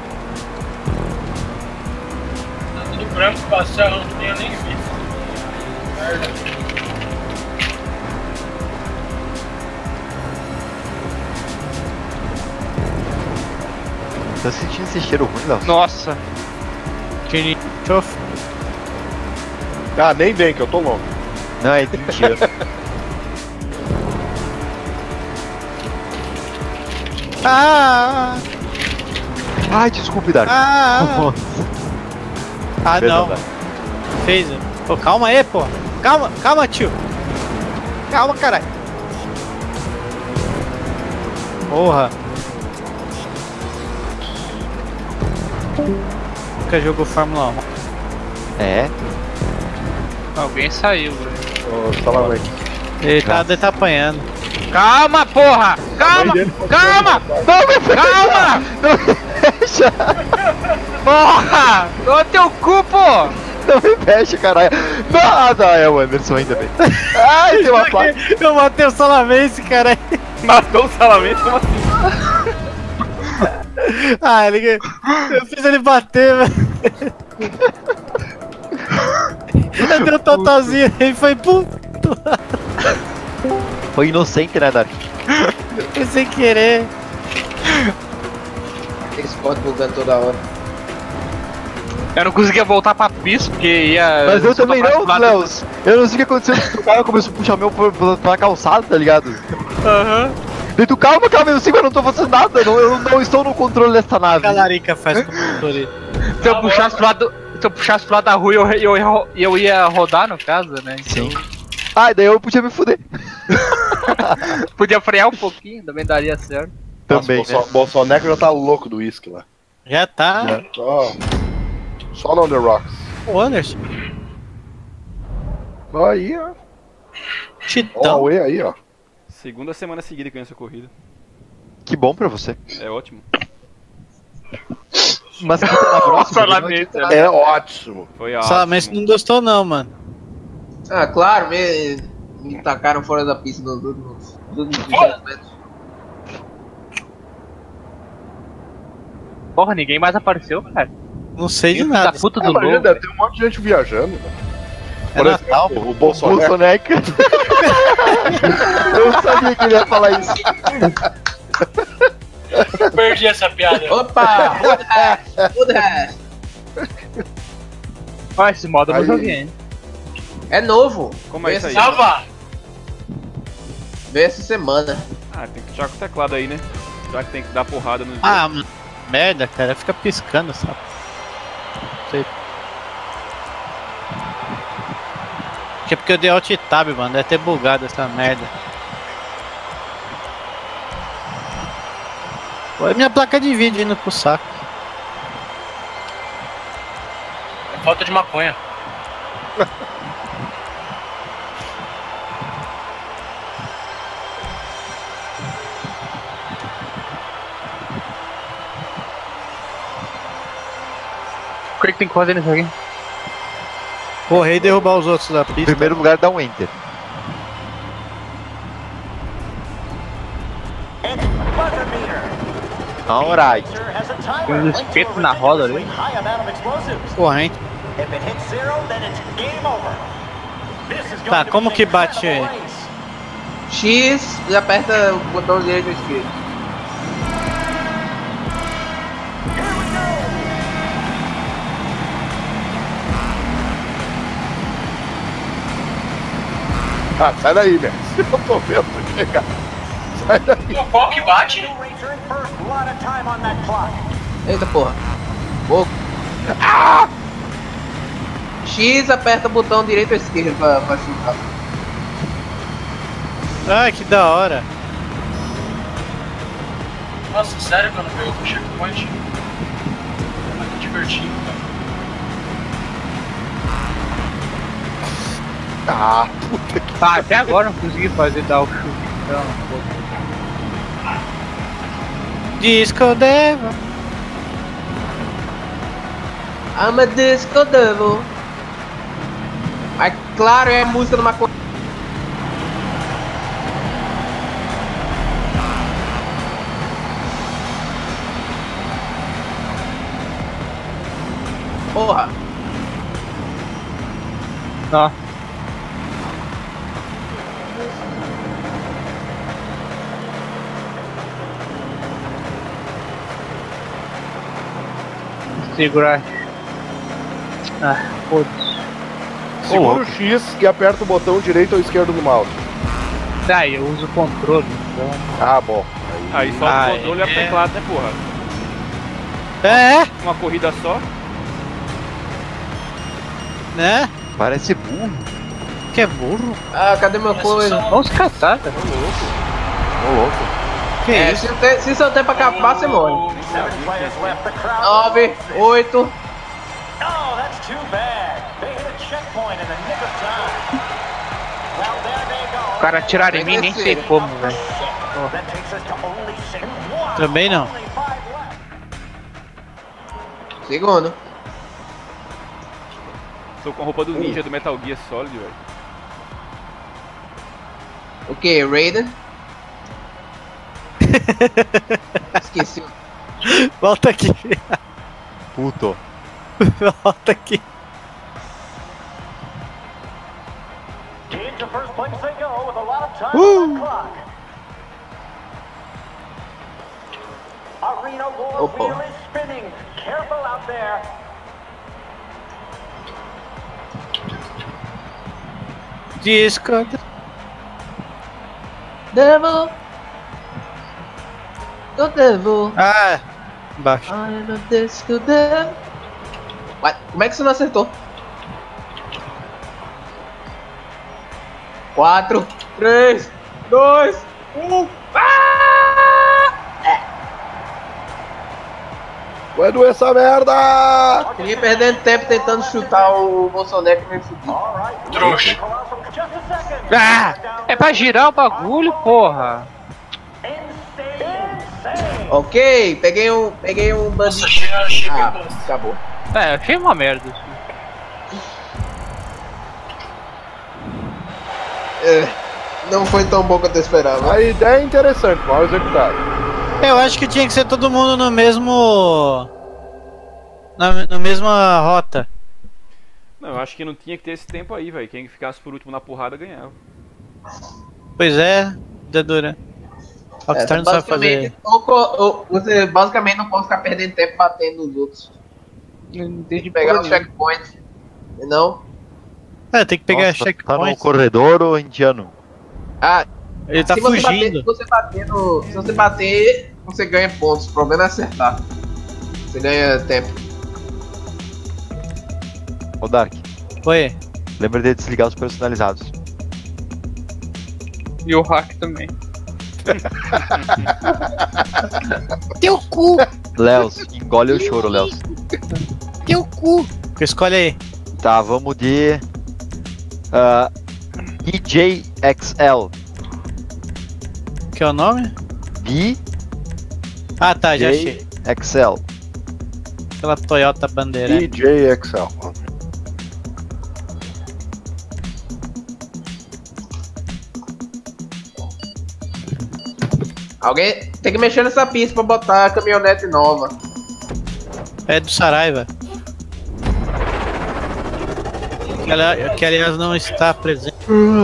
Tá tudo branco, passar, eu não tinha nem visto. Merda. Tá sentindo esse cheiro ruim, Léo? Nossa. Tchini, chof. Ah, nem vem que eu tô louco. Não, é mentira. Ah! Ai, desculpe, Dark. Ah! Ah, Perdão, não. Dark. Fez. Pô, calma aí, pô. Calma, tio. Calma, caralho. Porra. Nunca jogou Fórmula 1. É? Alguém saiu, velho. Ô, Salamento. Ele tá apanhando. Calma, porra! Calma! Calma! Calma! Fecha! Porra! Ô teu cu, pô! Não me fecha, caralho. Não, é o Anderson ainda bem. Ai, tem uma placa. Eu matei o Salamence, cara. Matou o Salamento? Como assim? Ah, eu fiz ele bater, velho. Eu dei um totalzinho e foi pum. Foi inocente, né, Dark? Foi sem querer. Esse pode bugando toda hora. Eu não conseguia voltar pra pista porque ia. Mas eu também não, Léo. Eu não sei o que aconteceu. O cara começou a puxar meu pra calçada, tá ligado? Aham. E tu, calma, eu sei que eu não tô fazendo nada. Eu não estou no controle dessa nave. A larica faz com o motor. Se eu puxasse pro lado da rua, eu ia rodar no caso, né? Então, Sim. Ah, e daí eu podia me fuder. podia frear um pouquinho, também daria certo. Também, Nossa, né? Bolsoneco já tá louco do uísque lá. Já tá. Só no On The Rocks. O Anderson. Aí, ó. Ó, o Aue aí, ó. Segunda semana seguida que eu ganho essa corrida. Que bom pra você. É ótimo. Mas que tá na próxima. É ótimo. Foi ótimo. Salamence não gostou não, mano. Ah, claro, me tacaram fora da pista nos últimos 200 metros. Porra, ninguém mais apareceu, cara. Não sei de Filho nada. da puta do Imagina, lobo. deve ter um monte de gente viajando. É Por Natal. exemplo, o Bolsonaro. Bolsoneca. Eu sabia que ele ia falar isso. Perdi essa piada. Opa! Muda! Ó, esse modo eu Aí. não joguei, hein? É novo. Como é isso aí? Salva! Veio essa semana. Ah, tem que tirar com o teclado aí, né? Já que tem que dar porrada nos Ah, merda, cara. Fica piscando, sabe? Sei. Acho que é porque eu dei alt tab, mano. Deve ter bugado essa merda. Foi minha placa de vídeo indo pro saco. É falta de maconha. O que tem que fazer nisso aqui? Correr e derrubar os outros da Em pista. primeiro lugar, dá um enter. Alright. Tem um espeto na roda ali. Corrente. Tá, como que bate aí? X e aperta o botão direito ou esquerdo. Ah, sai daí, né? Eu tô vendo chegar. Sai daí. Qual que bate? Eita porra. Pouco. X aperta o botão direito ou esquerdo pra chutar. Ai, que da hora. Nossa, sério que eu não pego o checkpoint? É muito divertido, cara. Ah, puta que. Tá, até agora não consegui fazer dar o chute. Então, Disco Devil. I'm a disco devil. Mas claro, é a música do maconha. Porra. ó. Segurar. Ah, foda-se. Segura o X e aperta o botão direito ou esquerdo do mouse. Daí eu uso o controle. Então... Ah, bom. Aí só o controle e o teclado, né, porra? É, Uma corrida só. né? Parece burro. Que é burro. Ah, cadê meu coisa? Vamos catar, cara. Ô, louco. Que É, isso? se seu tempo acabar, você morre. 9, 8. O cara atirar em mim, nem sei como, velho. Também não. Segundo. Tô com a roupa do ninja do Metal Gear Solid, velho. O que? Raiden? Esqueci. Volta aqui. Puto. Volta aqui. Opa. Disco. Devil. Do devil. Ah, embaixo. I'm a disco devil. Ué, como é que você não acertou? 4, 3, 2, 1. Vai doer essa merda! Ninguém perdendo tempo tentando chutar o Bolsonaro que nem fudido. Trouxa. Ah, é pra girar o bagulho, porra. Ok, peguei um bandido. Nossa, chega. Acabou. É, achei uma merda. Não foi tão bom quanto eu esperava. A ideia é interessante, mal executada. Eu acho que tinha que ser todo mundo no mesmo. Na mesma rota. Não, eu acho que não tinha que ter esse tempo aí, velho. Quem ficasse por último na porrada ganhava. Pois é, Dedura. Rockstar não sabe fazer. Você basicamente não pode ficar perdendo tempo batendo nos outros. Tem que pegar os checkpoints. Não? É, tem que pegar Nossa, tá no checkpoint. corredor ou indiano? Ah, Ele tá se você fugindo. se você bater, você ganha pontos. O problema é acertar. Você ganha tempo. Ô Dark, Oi. lembra de desligar os personalizados. E o hack também. Teu cu! Léus, engole o choro, Léus. Teu cu! Escolhe aí. Tá, vamos de. DJXL. Que é o nome? DJXL. Ah tá, já achei. Aquela Toyota Bandeira. DJ Excel. Alguém tem que mexer nessa pista pra botar a caminhonete nova. É do Saraiva. Que aliás não está presente.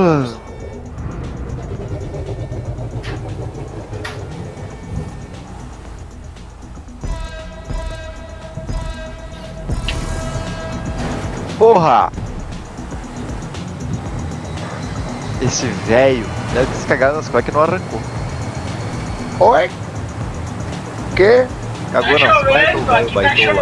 Porra! Esse velho deve ter se cagado nas cuecas e não arrancou. Oi? Que? Cagou nas cuecas, o velho baitola.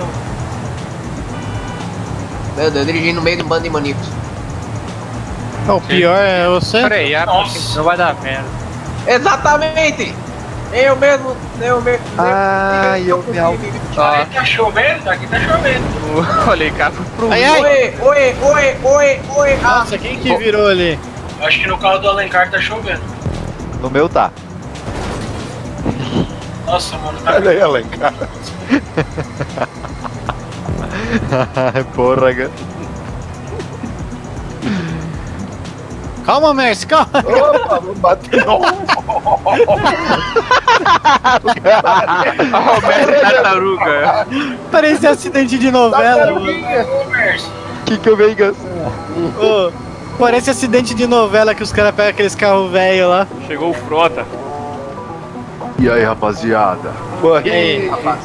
Meu Deus, dirigindo no meio de um bando de maníacos. Não, o pior é você. Frear, porque não vai dar merda. Exatamente! Eu mesmo. Ai, eu me alvo. Aqui tá chovendo? Aqui tá chovendo. Olha aí, cara, foi pro. Ai, ai. Oi! Nossa, quem que virou ali? Acho que no carro do Alencar tá chovendo. No meu tá. Nossa, mano, tá. Olha aí, Alencar. Porra, cara. Calma, Mercy, calma. Opa, vamos bater no. Roberto Tartaruga. Parecia acidente de novela. Que eu Vegas? Ô, parece acidente de novela que os caras pegam aqueles carros velhos lá. Chegou o Frota. E aí, rapaziada? E aí, rapaz?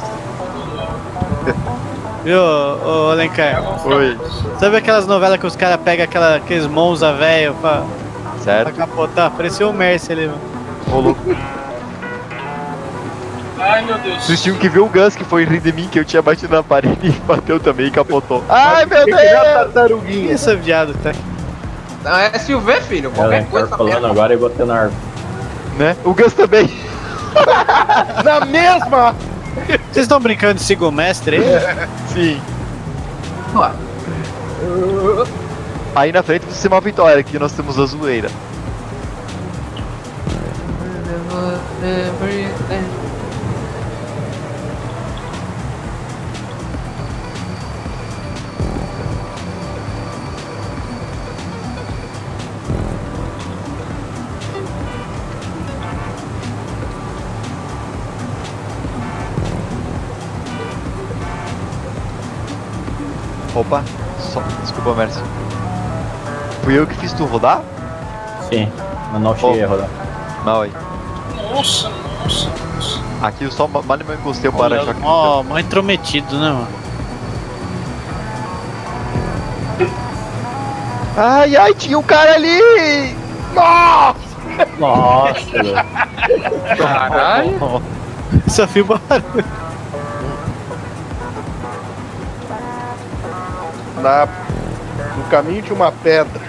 Viu, ô Alencar? Oi. Sabe aquelas novelas que os caras pegam aqueles Monza velho pra Certo? capotar? Parecia o Mercy ali, mano. Ô, louco. Ai, meu Deus. Vocês tinham que ver o Gus que foi rir de mim, que eu tinha batido na parede e bateu também e capotou. Ai, meu Deus! Tartaruguinha. Isso é viado, tá? Não, é SUV, filho. Qualquer Alencar coisa. falando agora e botando na árvore. Né? O Gus também. Na mesma! Vocês estão brincando de Sigo Mestre aí? Sim. Ué. Aí na frente você tem uma vitória, que nós temos a zoeira. Opa, desculpa, Mércio. Fui eu que fiz tu rodar? Sim, mas não cheguei a rodar. Não, aí. Nossa. Aqui eu só mal me encostei o para-choque. Ó, mó intrometido, né, mano? Ai, ai, tinha um cara ali! Nossa, velho. Caralho. Só fui barulho. No caminho de uma pedra.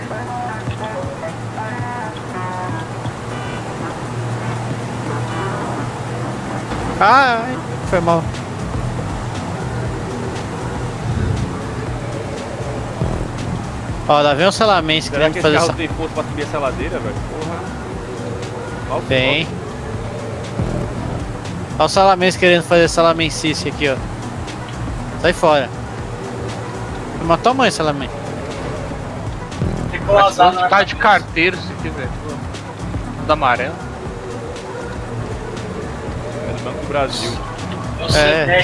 Ai, foi mal. Ó, lá vem o Salamense Será querendo que esse fazer carro essa... tem força pra subir essa ladeira, velho? Porra. Mal Tem. Ó o Salamense querendo fazer salamencice aqui, ó. Sai fora. Vai matar a mãe, Salamense. Tem que colocar no carro de carteiro isso aqui, velho. Tudo amarelo. É do Banco do Brasil. É.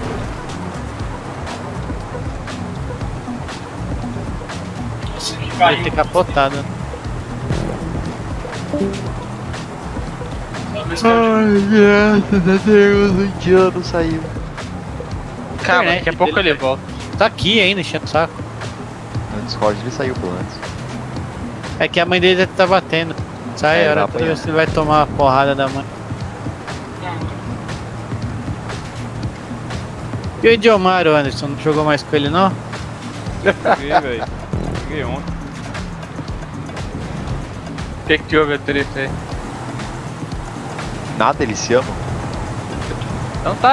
Vai ter capotado. Ai, graças a Deus, o indiano saiu. Calma, daqui a pouco ele volta. Tá aqui ainda, enchendo o saco. No Discord ele saiu pelo menos. É que a mãe dele tá batendo. Sai, É, hora vai que apanhar. você vai tomar a porrada da mãe. E o Idiomar, Anderson, não jogou mais com ele não? Joguei, velho. Joguei ontem. O que que houve a treta aí? Nada, eles se amam. Então tá.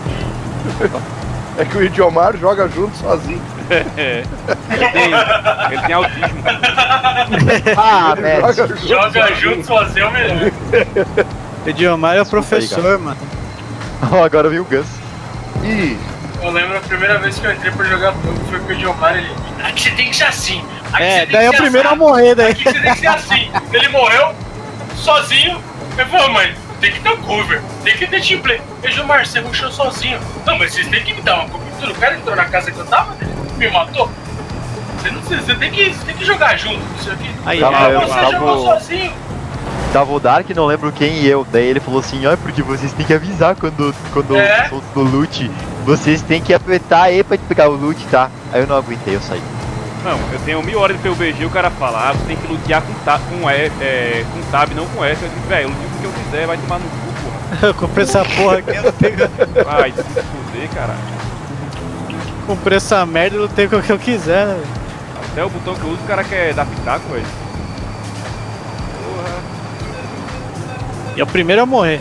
É que o Idiomar joga junto sozinho. É. Ele tem autismo. Ah, Joga junto sozinho, melhor. O Idiomar é o Desculpa aí, professor, mano. Agora veio o Gus. Ih, Eu lembro a primeira vez que eu entrei pra jogar jogo foi com o Idiomar, ele... Aqui você tem que ser assim. Aqui É, você tem daí é que o ser primeiro a assado. morrer daí. Aqui você tem que ser assim. Ele morreu, sozinho. Eu falei, mãe, tem que ter um cover, tem que ter teamplay. Eu Gilmar, você rushou sozinho. Não, mas vocês têm que me dar uma cobertura. O cara entrou na casa que eu tava, me matou. Você tem que jogar junto, isso aqui. Aí, Você jogou sozinho. Tava o Dark, não lembro quem e eu. Daí ele falou assim, ó, porque vocês têm que avisar quando É. solto no loot. Vocês têm que apertar E pra pegar o loot, tá? Aí eu não aguentei, eu saí. Não, eu tenho 1000 horas de PUBG, o cara fala, ah, você tem que lutear com tab, com tab, não com F. Eu digo, velho, eu luteo com o que eu quiser, vai tomar no cu, porra. Eu comprei essa porra aqui, eu não tenho... Vai se fuder, caralho. Comprei essa merda e não tenho o que eu quiser, né, velho? Até o botão que eu uso, o cara quer dar pitaco, velho. Porra. E é o primeiro a morrer.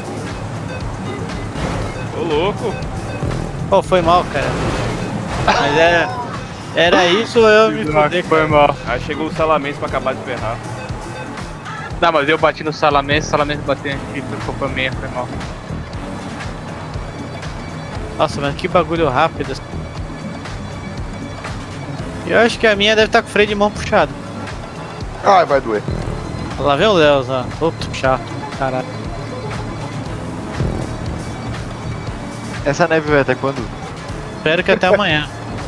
Ô louco. Pô, foi mal, cara. Mas era isso ou eu me fuder, Foi mal. Aí chegou o Salamense pra acabar de ferrar. Não, mas eu bati no Salamense, o Salamense bateu aqui, foi culpa minha, foi mal. Nossa, mas que bagulho rápido. Eu acho que a minha deve estar com o freio de mão puxado. ai, vai doer. Lá vem o Leos, ó. Outro chato, caralho. Essa neve vai até quando? Espero que até amanhã.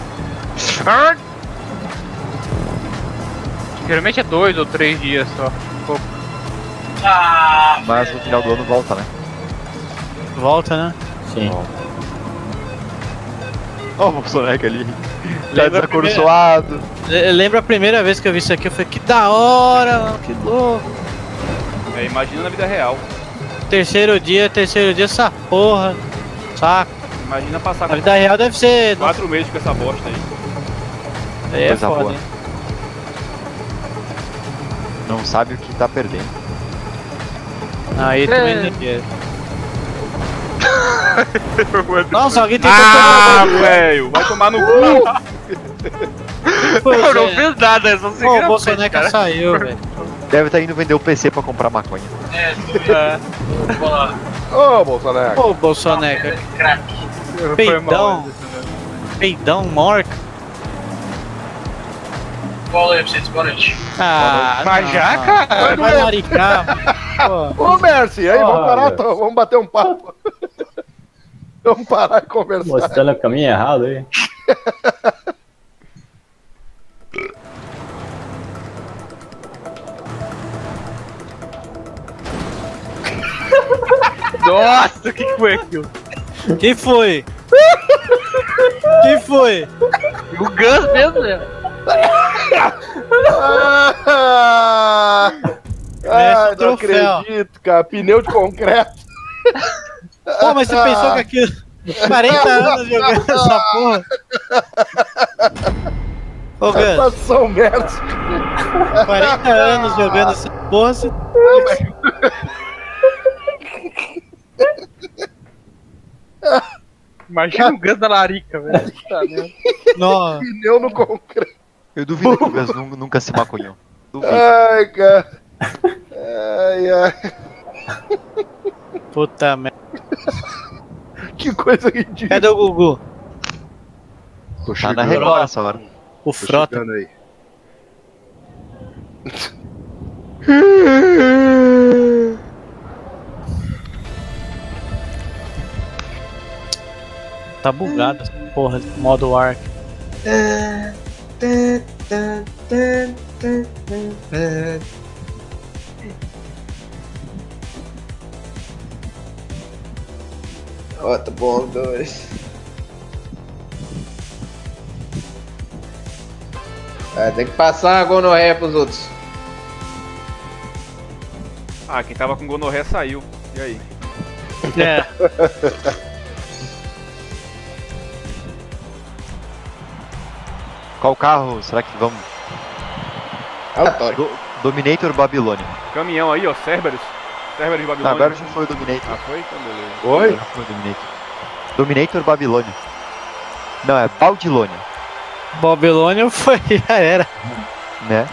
Geralmente é 2 ou 3 dias só. Pouco. Ah, Mas no final do ano volta, né? Volta, né? Sim. Ó o Bolsonaro ali. Tá Lembra a desacorçoado. Lembra a primeira vez que eu vi isso aqui? Eu falei, que da hora, mano, que louco. É, imagina na vida real. Terceiro dia essa porra. Saco. Imagina passar Na vida real deve ser. 4 meses com essa bosta aí. Aí é Coisa foda, boa. hein? Não sabe o que tá perdendo. Aí também não dinheiro. Nossa, alguém tentou Ah, pegar. velho, vai tomar no cu. Eu não fiz nada, é só seguir Pô, o a Bolsonaro frente, cara. saiu, velho. Deve estar indo vender o PC pra comprar maconha. Ô, Bolsonaro. Pô, Bolsonaro. craque. Peidão. Peidão, morca. Bola aí pra vocês, boa noite. Ah, Mas não, já, não. cara? Vai laricar, mano. Pô. Ô, Mercy, aí, vamos parar, velho. vamos bater um papo. Vamos parar e conversar. Mostrando o caminho errado aí. Nossa, o que foi aquilo? Quem foi? Quem foi? O Gus mesmo, né? Ah, não troféu. acredito, cara. Pneu de concreto. Pô, mas você pensou que aquilo. 40 anos jogando essa porra. Ô, Gus, Situação Mercy. 40 anos jogando essa porra. Você... Imagina o Gus da larica, velho. Tá, né? Nossa. Pneu no concreto. Eu duvido que o Gus nunca se maconhou. Duvido. Ai, cara. Ai, ai. Puta merda. Que coisa ridícula. Cadê o Gugu? Tô Tá na chegando. Record essa hora. O Tô Frota. chegando aí. Tá bugado essa porra, modo Ark. Ó, tá bom, dois. Tem que passar a gonorreia pros outros. Ah, quem tava com gonorreia saiu. E aí? É. Qual carro será que vamos? Aleatório. Dominator Babilônia. Caminhão aí, ó, Cerberus. Cerberus de Não, Babilônia. agora já foi o Dominator. Ah, foi? Então beleza. Oi? Já foi o Dominator. Dominator Babilônia. Não, é Baudilônia, Babilônia foi, já era. né?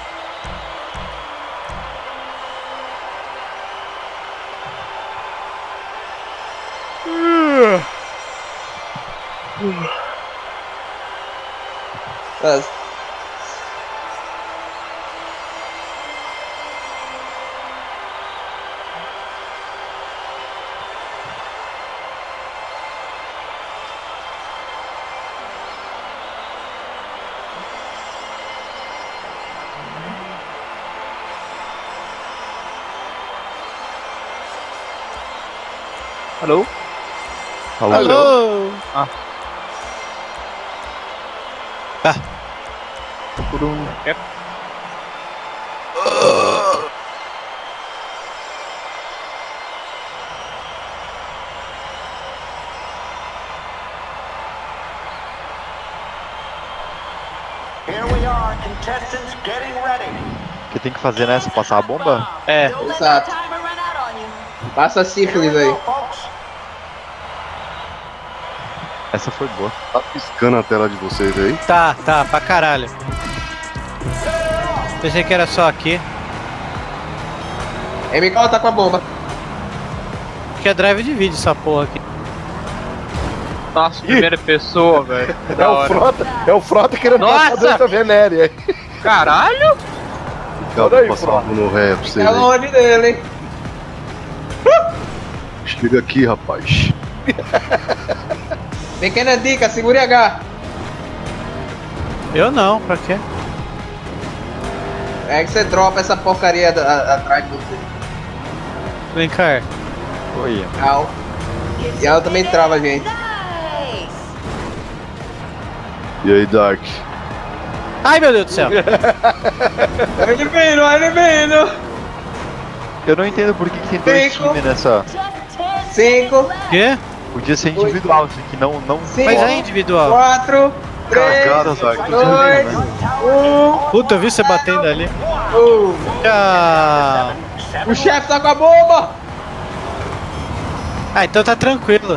Mas- Alô? Falou. Alô? Ah. Ah. Por um... Here we are, contestants getting ready. O que tem que fazer nessa? Passar a bomba? É. Don't let Exato. the timer run out on you. Passa a sífilis aí. Folks. Essa foi boa. Tá piscando a tela de vocês aí? Tá, pra caralho. Pensei que era só aqui. MK tá com a bomba. Que é drive de vídeo essa porra aqui. Nossa, primeira pessoa, velho. Que É da o hora. Frota, é o Frota querendo Nossa! passar doença venérea. Caralho! Olha aí, passar Frota. no ré pra você Tá ver. longe dele, hein? Chega aqui, rapaz. Pequena dica, segure H. Eu não, pra quê? É que você dropa essa porcaria atrás de você. Vem cá. Oi. Au. E ela também trava a gente. Nice. E aí, Dark? Ai, meu Deus do céu. Olha ele vindo, olha ele vindo. Eu não entendo por que tem dois Cinco. times nessa. Just 10 5, Quê? Podia ser individual, isso aqui não. Sim. Mas é individual. 4, 3, Cagada, Dark. 2, 1. Puta, eu vi você batendo ali. Tchau. O chefe tá com a bomba. Ah, então tá tranquilo.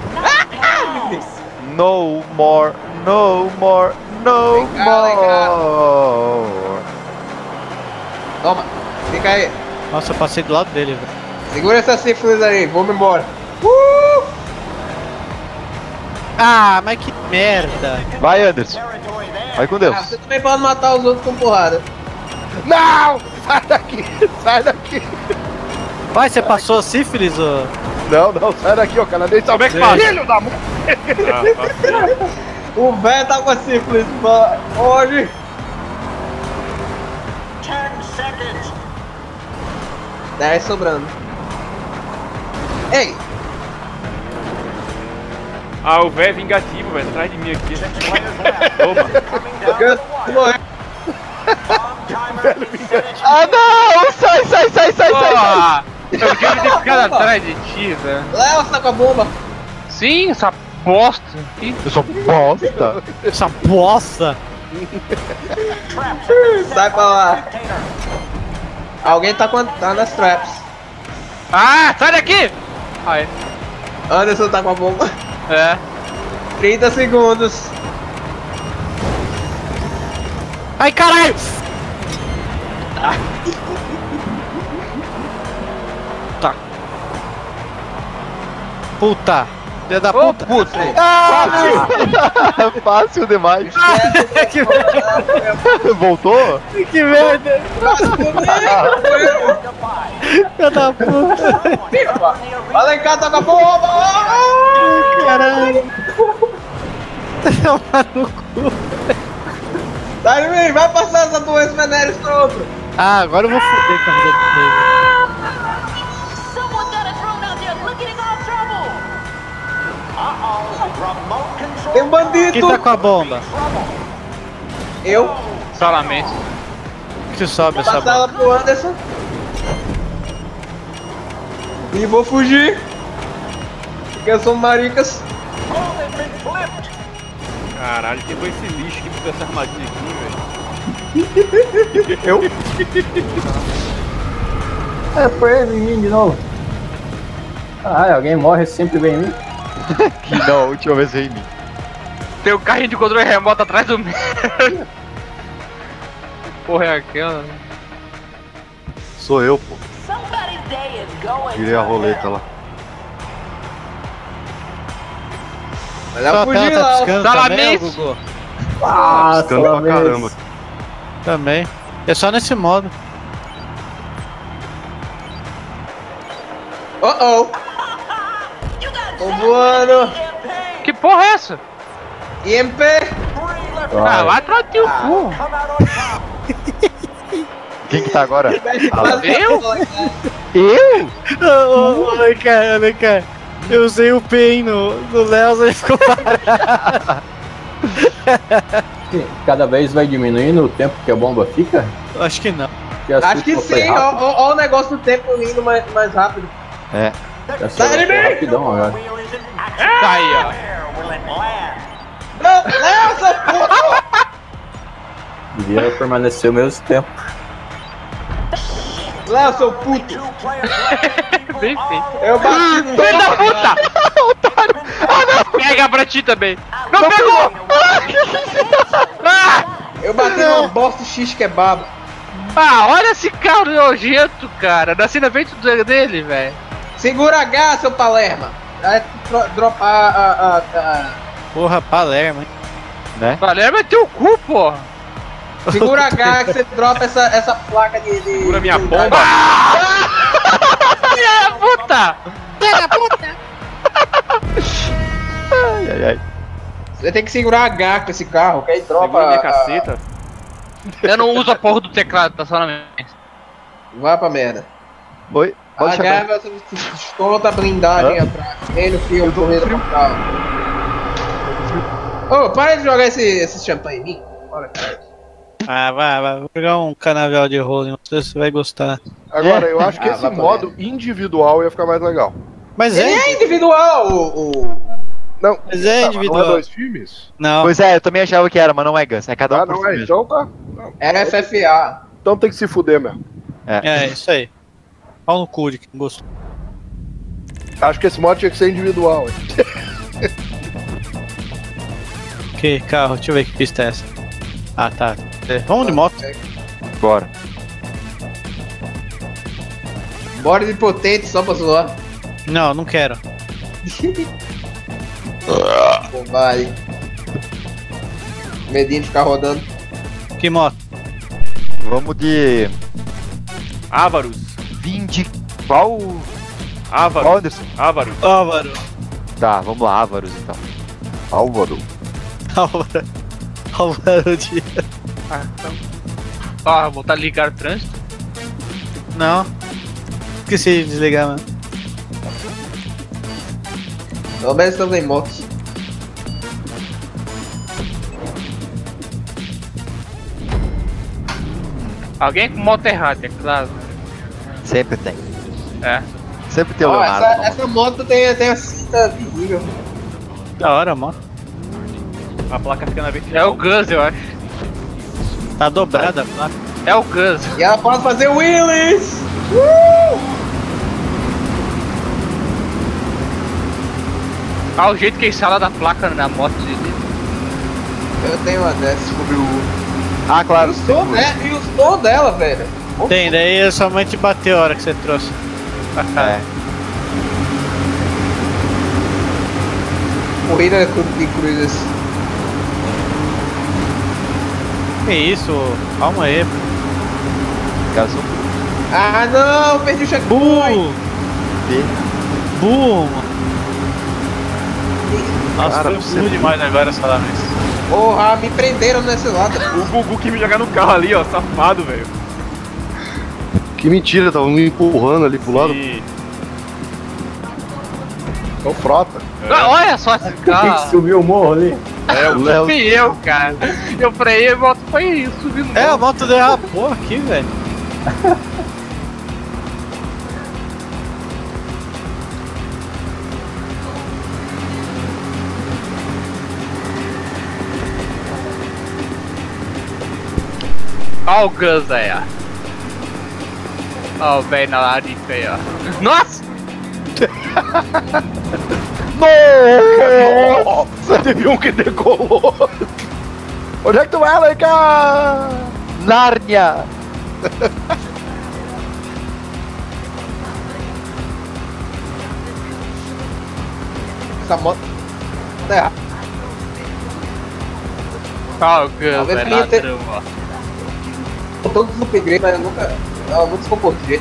No more, no more, no Vem cá. more. Toma, fica aí. Nossa, eu passei do lado dele, velho. Segura essa sífilis aí, vamos embora. Ah, mas que merda. Vai, Anderson. Vai com Deus. Ah, você também pode matar os outros com porrada. Não! Sai daqui! Sai daqui! Vai, você passou a sífilis, ô? Não, não, sai daqui, ó, canadense. Como é que faz? Filho da mãe! O velho tá com a sífilis hoje. 10 seconds. 10 sobrando. Ei! Ah, o velho é vingativo, velho. Atrás de mim aqui. Toma. Coming down to the wire. Bomb timer is Ah, não! Sai, sai, sai, sai, sai! Ah, eu devia ter ficado atrás de ti, velho. Léo tá com a bomba. Sim, essa bosta aqui. Eu sou bosta! Essa bosta. Sai pra lá. Alguém tá nas traps. Ah, sai daqui! Aí, Anderson tá com a bomba. é. 30 segundos. Ai, caralho! Tá. Puta! Filha da puta! Puta! Fácil demais. Que merda! Voltou? Que merda! Filha da puta! Olha cá, tá com a bomba! Caralho! Toma no cu! Sai de mim, vai passar essa doença venérea pra outro! Ah, agora eu vou foder com a vida Tem um bandido! Quem tá com a bomba? Eu? Solamente. Que sobe essa Passar ela bomba? pro Anderson. E vou fugir. Porque eu sou maricas. Caralho, quem foi esse lixo que ficou essa armadilha aqui, velho? Eu? Foi ele em mim de novo. Caralho, alguém morre sempre vem em mim. Que não, a última vez veio em mim. Tem um carrinho de controle remoto atrás do meu. Porra, é aquela? Sou eu, pô. Virei a roleta lá. Mas ela fugiu tá lá. piscando Solamente. também, ô, Gugu? Ah, Piscando pra caramba. Também. É só nesse modo. Oh. Tô voando. Que porra é essa? IMP. Ah, vai trote o cu. Quem que tá agora? Eu? Eu? Olha cá. Eu usei o P hein, no Léo, ele ficou parado. Cada vez vai diminuindo o tempo que a bomba fica? Acho que não. Acho que sim, ó o negócio do tempo indo mais rápido. É. Sai de mim! Rapidão agora. Tá aí, ó. Não, seu puto! Devia permanecer o mesmo tempo. Léo, seu puto! Bem feito. Eu bati no Filho da puta! Pega pra ti também. Não pegou! Eu bati no bosta X kebab. Ah, olha esse carro nojento, cara. Nasci na frente dele, velho. Segura H, seu Palerma. Aí dropa a... Porra, Palermo, hein? Né? Palermo é teu cu, porra. Segura H que você dropa essa placa de... Segura minha bomba. Filha da puta! Filha da puta! Ai. Você tem que segurar H com esse carro, que aí dropa... Segura minha caceta. Eu não uso a porra do teclado, tá só na minha. Vai pra merda. Oi? Pode H chamar. você escolta a blindagem atrás. Tem no filme, correndo pro carro. Ô, para de jogar esse champanhe em mim. Bora, cara. Ah, vai. Vou pegar um canavial de rolo, não sei se você vai gostar. Agora, eu acho que esse vai pra modo individual ia ficar mais legal. Mas Ele é individual, Não, Mas é tá, mas individual. não é 2 times? Não. Pois é, eu também achava que era, mas não é Gus. É cada um Ah, por não si é, mesmo. então tá. Era FFA. Então tem que se fuder mesmo. É, isso aí. Pau no cu de quem gostou. Acho que esse modo tinha que ser individual. Hein? Que carro? Deixa eu ver que pista é essa. Ah, tá. Vamos de moto. Bora. Bora de potente só pra zoar. Não quero. Pô, vai. Medinho de ficar rodando. Que moto? Vamos de Ávaros. 20. Qual? Ávaros. Qual, Anderson? Ávaros. Álvaro. Tá, vamos lá, Ávaros então. Álvaro. Álvaro de... Ah, então. Ó, voltar a ligar o trânsito. Não. Esqueci de desligar, mano. Pelo menos estamos em moto. Alguém com moto errada, é claro. Sempre tem. É. Sempre tem o Ó, Leonardo. essa moto tem a cinta visível. Da hora, moto. A placa fica na É vertical. o Gus, eu acho. Tá dobrada a placa. É o Gus. E ela pode fazer wheelies! Ah, o jeito que ele instala da placa na moto dele. Eu tenho uma dessas. Ah, claro. E o som dela, velho. Tem, daí a sua mãe te bateu a hora que você trouxe. É. Corrida de cruzes. Que isso? Calma aí. Cara, são Ah não, perdi o checkpoint. Boom! Nossa, Cara, foi você- burro demais agora essa lá, mas... Porra, me prenderam nesse lado. O Gugu que me jogar no carro ali, ó, safado, velho. Que mentira, tava me empurrando ali pro lado. Sim. Então frota. Ah, olha só esse carro. Subiu o morro ali? É, o Léo. Fui eu, cara. Eu freiei e volto foi subindo. É, a moto deu uma porra aqui, velho. Olha o Gus aí, ó. Olha o velho na larica aí, ó. Nossa! Nossa! Teve um que decolou. Onde é que tu vai, Leica? Nárnia! Essa moto tá errada. Olha o Gus, Talvez velho, queria ter- ladrão, ó. Todos os upgrades, mas eu nunca. Ela nunca se comportou de jeito.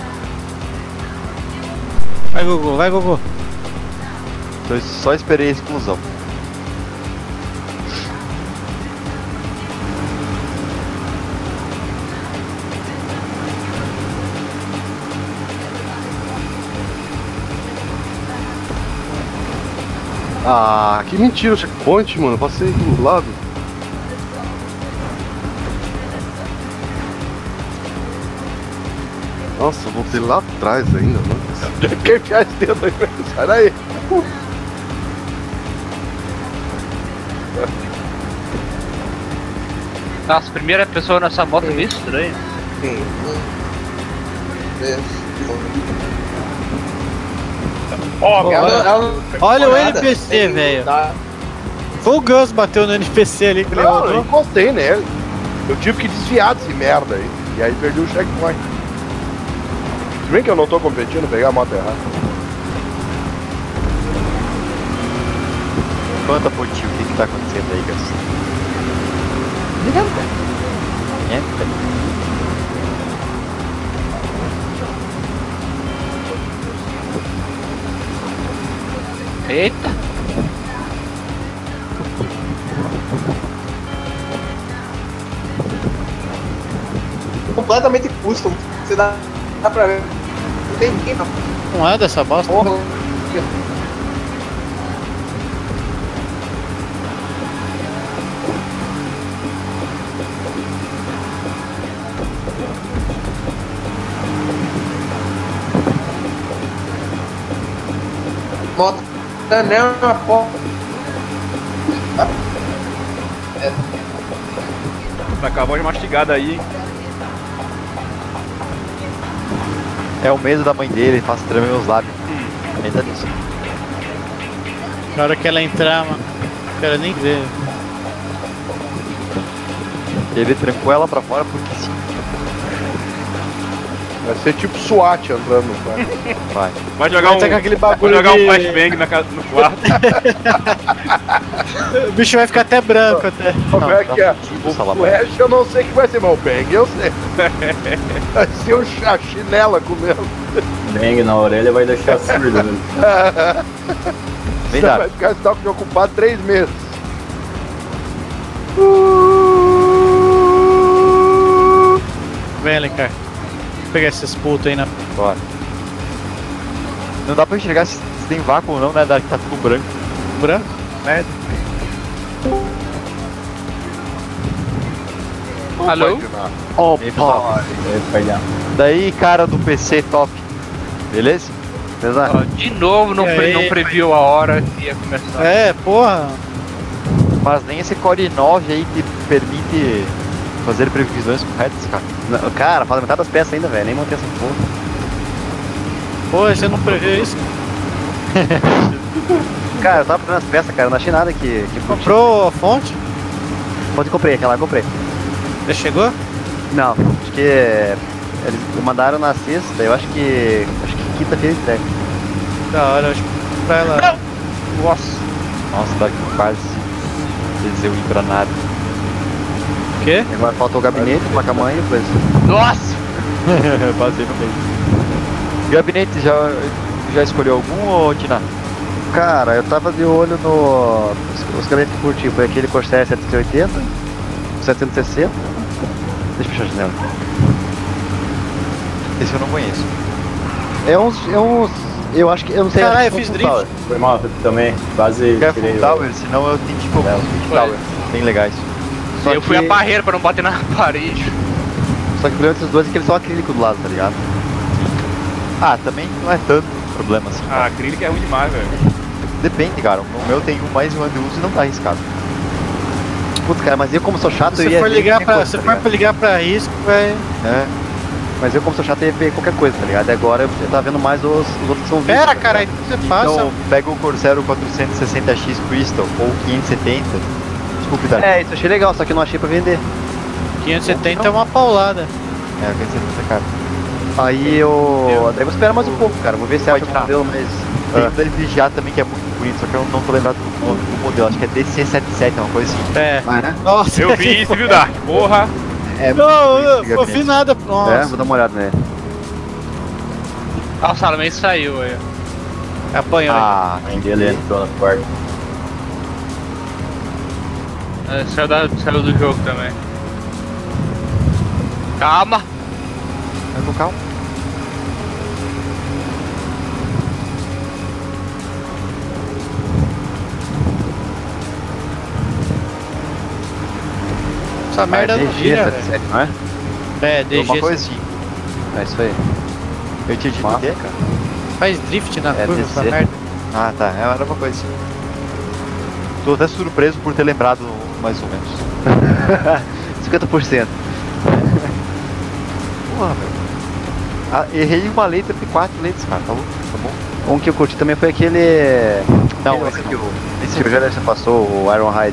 Vai, Gugu, vai, Gugu. Eu só esperei a explosão. Ah, que mentira, o checkpoint, mano. Eu passei do lado. Nossa, eu voltei lá atrás ainda, mano. Quem enfiar esse dedo aí, velho? Sai daí. Nossa, primeira pessoa nessa moto é meio estranho. Sim. Ó, Olha o NPC, velho. Tá. Foi o Gus bateu no NPC ali que ele Não, eu rodou. encostei nele. Eu tive que desviar desse merda aí. E aí perdi o checkpoint. Se bem que eu não tô competindo, pegar a moto errada. Conta pro tio o que tá acontecendo aí, Gus. Eita! Completamente custom. Você dá pra ver. Não tem ninguém na Não é dessa bosta? porra. Moto. Não é uma porra. Tá com a voz mastigada aí, hein? É o medo da mãe dele, faz tremer meus lábios. Ainda nisso. Na hora que ela entrar, mano, não quero nem ver. Ele trancou ela pra fora porque sim. Vai ser tipo SWAT entrando no quarto. Vai. Vai jogar um. Vai aquele Vai bagulho jogar de... um flashbang no quarto. O bicho vai ficar até branco até. Como é que é? sentido, O Salabé. flash eu não sei o que vai ser, mas o bang eu sei. Vai ser a chinela comendo. Bang na orelha vai deixar surdo, né? Vem Você dar. vai ficar estoque de ocupado 3 meses. Vem, Alencar. Vou pegar esses putos aí na... Bora. Não dá pra enxergar se tem vácuo ou não, né? Dá que tá tudo branco. branco. Merda. Alô? Opa! Daí, cara do PC top. Beleza? Beleza? Ó, de novo, não, E aí? não previu a hora que ia começar. É, porra. Mas nem esse Core 9 aí que permite fazer previsões corretas, cara. Não, cara, falta metade das peças ainda, velho. Nem montei essa porra. Porra, você não previu isso? Cara, eu tava procurando as peças, cara. Eu não achei nada que Comprou a fonte? Quanto eu comprei? Aquela eu comprei. Já chegou? Não, acho que eles mandaram na sexta, eu acho que quinta-feira entrega. Da hora, acho que pra ela. Nossa, tá quase. Dizer ir pra nada. O quê? Agora falta o gabinete, placa-mãe e coisa. Nossa! Passei no meio. Gabinete, já escolheu algum ou Tina? Cara, eu tava de olho no... Os gabinetes que curti, foi aquele Corsair 780, 760. Deixa eu fechar a janela. Esse eu não conheço. É uns... Eu acho que... Eu não sei... Caralho, eu fiz drift. Foi mal também, quase Quer tirei full tower? Senão eu tenho tipo Big Tower. Bem legais. Só Eu fui a barreira pra não bater na parede. Só que o problema desses dois é que eles são acrílico do lado, tá ligado? Ah, também não é tanto problema assim. Ah, acrílico é ruim demais, velho. Depende, cara. O meu tem mais um ano de uso e não tá arriscado. Putz, cara, mas eu como sou chato, Se eu ia for ver ligar qualquer pra, coisa, se tá for ligado? pra ligar pra risco, vai. É. Mas eu como sou chato, eu ia ver qualquer coisa, tá ligado? E agora eu tava vendo mais os outros que são vídeos. Pera, cara, aí você passa. Então, pega o Corsair 460X Crystal ou 570. Desculpe, Dani. É, isso eu achei legal, só que eu não achei pra vender. 570 é uma paulada. É, 570 é caro. Aí eu... Daí eu vou esperar mais um pouco, cara. Vou ver se acha um modelo mais... Tem o da LVGA também que é muito bonito, só que eu não tô lembrado do modelo. Acho que é DC77, uma coisa assim. É. Vai, né? Nossa, Eu vi isso, viu, Dark? Porra! É, não, eu vi nada. Nossa. É, vou dar uma olhada nele. Ah, o Salamém saiu aí. Apanhou. Ah, Ele entrou no quarto. É, saiu do jogo também. Calma! vai com calma. Essa merda não gira, velho. 77, não é? É, DG. Uma coisa assim. É isso aí. Eu tinha dito Massa, que é? cara. Faz drift na É, curva, DC. essa merda. Ah, tá. Era uma coisa assim. Tô até surpreso por ter lembrado mais ou menos. 50%. Porra, velho. Ah, errei uma letra de 4 letras, cara. Tá bom? Um que eu curti também foi aquele... Não, aquele esse que não. o Gerson passou, o Ironhide.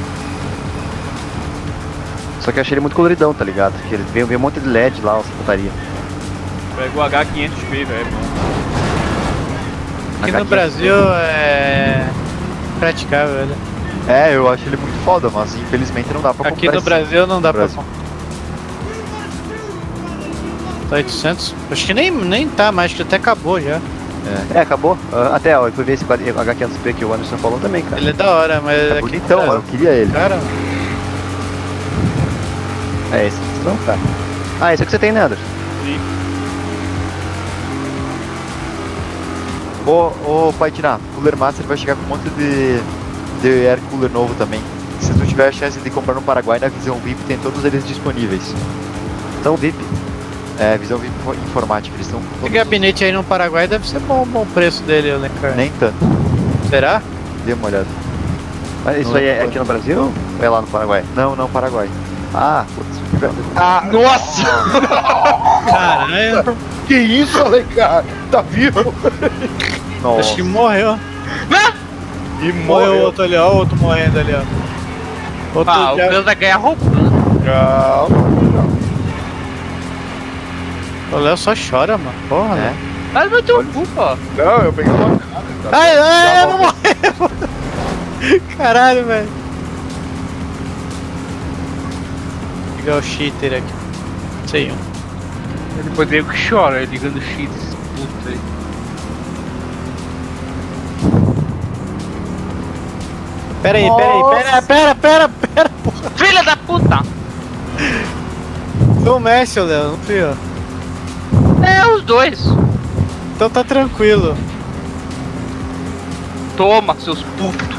Só que eu achei ele muito coloridão, tá ligado? Porque ele veio um monte de LED lá, essa putaria. Pega o H500P, velho. Aqui no Brasil é praticável, velho. É, eu acho ele muito foda, mas infelizmente não dá pra Aqui comprar no esse. Brasil não dá pra Brasil. comprar. Tá 800? Acho que nem tá mais, acho que até acabou já. É, acabou. Até, ó, eu fui ver esse H500P que o Anderson falou também, cara. Ele é da hora, mas. É aqui bonitão, no eu queria ele. Cara, É esse, não, cara. Ah, esse é o que você tem, né, Anderson? Sim. Ô, Paitina, Cooler Master vai chegar com um monte de air cooler novo também. Se tu tiver a chance de comprar no Paraguai, na Visão VIP tem todos eles disponíveis. Então, VIP. É, Visão VIP Informática, eles estão esse gabinete aí no Paraguai deve ser bom o preço dele, né, cara? nem tanto. Será? Dê uma olhada. Mas isso Não aí é é aqui no Brasil ou é lá no Paraguai? Não, Paraguai. Ah, putz. Nossa! Caralho, Que isso, Alencar? Tá vivo? Nossa. acho que morreu. E Morreu o outro ali, ó, o outro morrendo ali, ó. Outro Ah, o já... Deus vai ganhar roubando. Calma. O Léo só chora, mano. Porra, É. né? Mas não teu cu, pô. Não, eu peguei uma cara. Ai, não morreu! Caralho, velho. Vou pegar o cheater aqui. Sei um. Depois nego que chora, ligando cheat esses putos aí. Pera aí, pera, porra. Filha da puta! Foi o Messi, Léo, não fui eu. É, os dois. Então tá tranquilo. Toma, seus putos.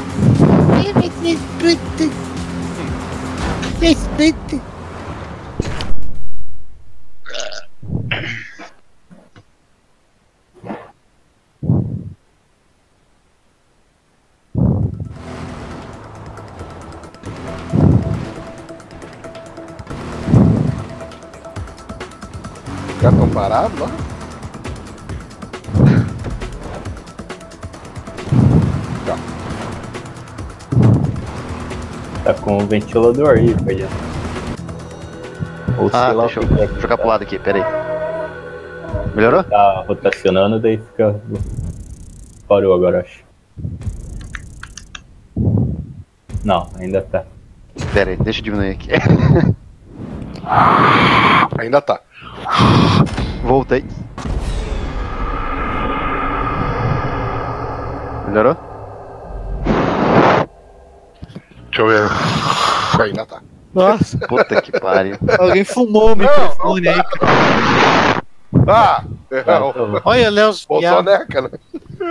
Os caras tão parados lá? Tá com um ventilador aí, velho. Ou sei lá, deixa eu jogar pro lado aqui, pera aí. Melhorou? Tá rotacionando, daí fica... Parou agora, acho. Não, ainda tá. Pera aí, deixa eu diminuir aqui. Ainda tá. Voltei. Melhorou? Deixa eu ver. Ainda tá. Nossa. Puta que pariu. Alguém fumou o microfone aí, cara. Ah! Olha, Léo. Bolsoneca, né?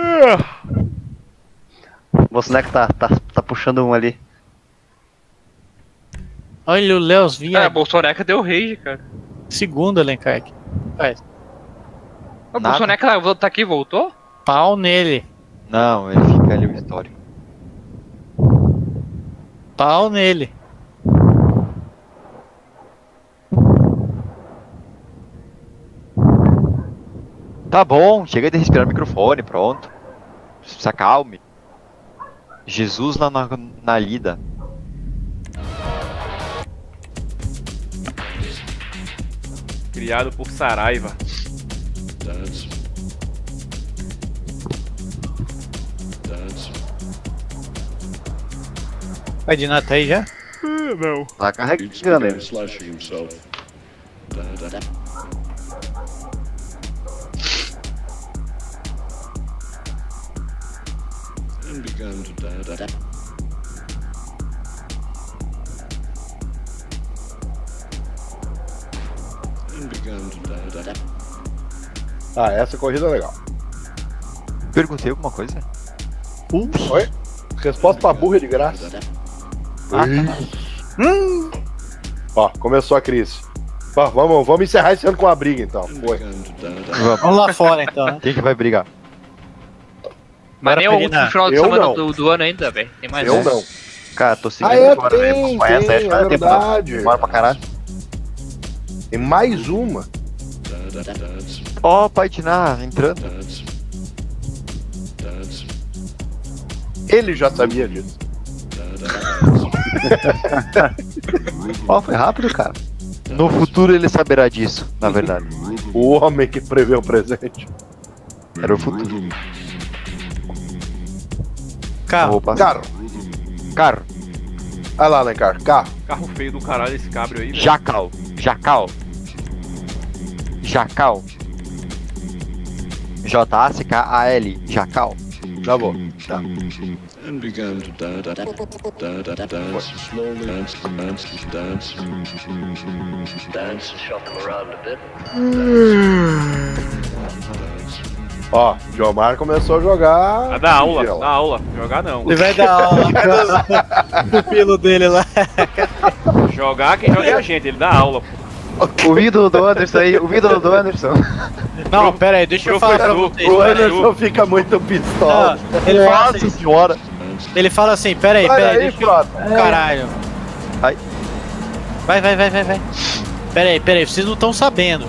O Bolsoneca tá puxando um ali. Olha o Léo vinha. É, Bolsoneca deu rage, cara. Segundo, Alencar. O Bolsoneca tá aqui, voltou? Pau nele. Não, ele fica ali o histórico. Pau nele. Tá bom, chega de respirar o microfone, pronto. Se acalme. Jesus na lida. Criado por Saraiva. Vai de nata aí já? Não. Tá carregando ele. Ah, essa corrida é legal. Perguntei alguma coisa? Oi? Resposta pra burra é de graça. Ó, começou a crise. Ó, vamos encerrar esse ano com a briga então. Foi. Vamos lá fora então, né? Quem que vai brigar? Mas nem o último final de semana não. do ano ainda, velho. Tem mais Eu um. não. Cara, tô seguindo agora, velho. Essa acho que vai dar tempo, não. Demora pra caralho. Tem mais uma. Ó, Pai Diná, entrando. Ele já sabia disso. Ó, foi rápido, cara. No futuro ele saberá disso, na verdade. O homem que prevê o presente. Era o futuro. Carro. Carro. Carro. Olha lá, Alencar. Carro. Carro feio do caralho esse cabrio aí, velho. Jacal. Jacal. Jacal. J-A-C-K-A-L. Jacal. Tá bom. Tá. And began to dance slowly, dance, shuffle around a bit. Ó, o Jomar começou a jogar. Ah, dá aula, dá aula. Jogar não. Ele vai dar aula no pupilo dele lá. Jogar quem joga é a gente, ele dá aula. O ídolo do Anderson aí, o ídolo do Anderson. Não, pera aí, deixa eu falar pra vocês. O Anderson fica muito pistola. Ele fala Nossa assim, senhora. ele fala assim, pera aí, deixa eu... Caralho. Vai. Vai. Pera aí, vocês não estão sabendo.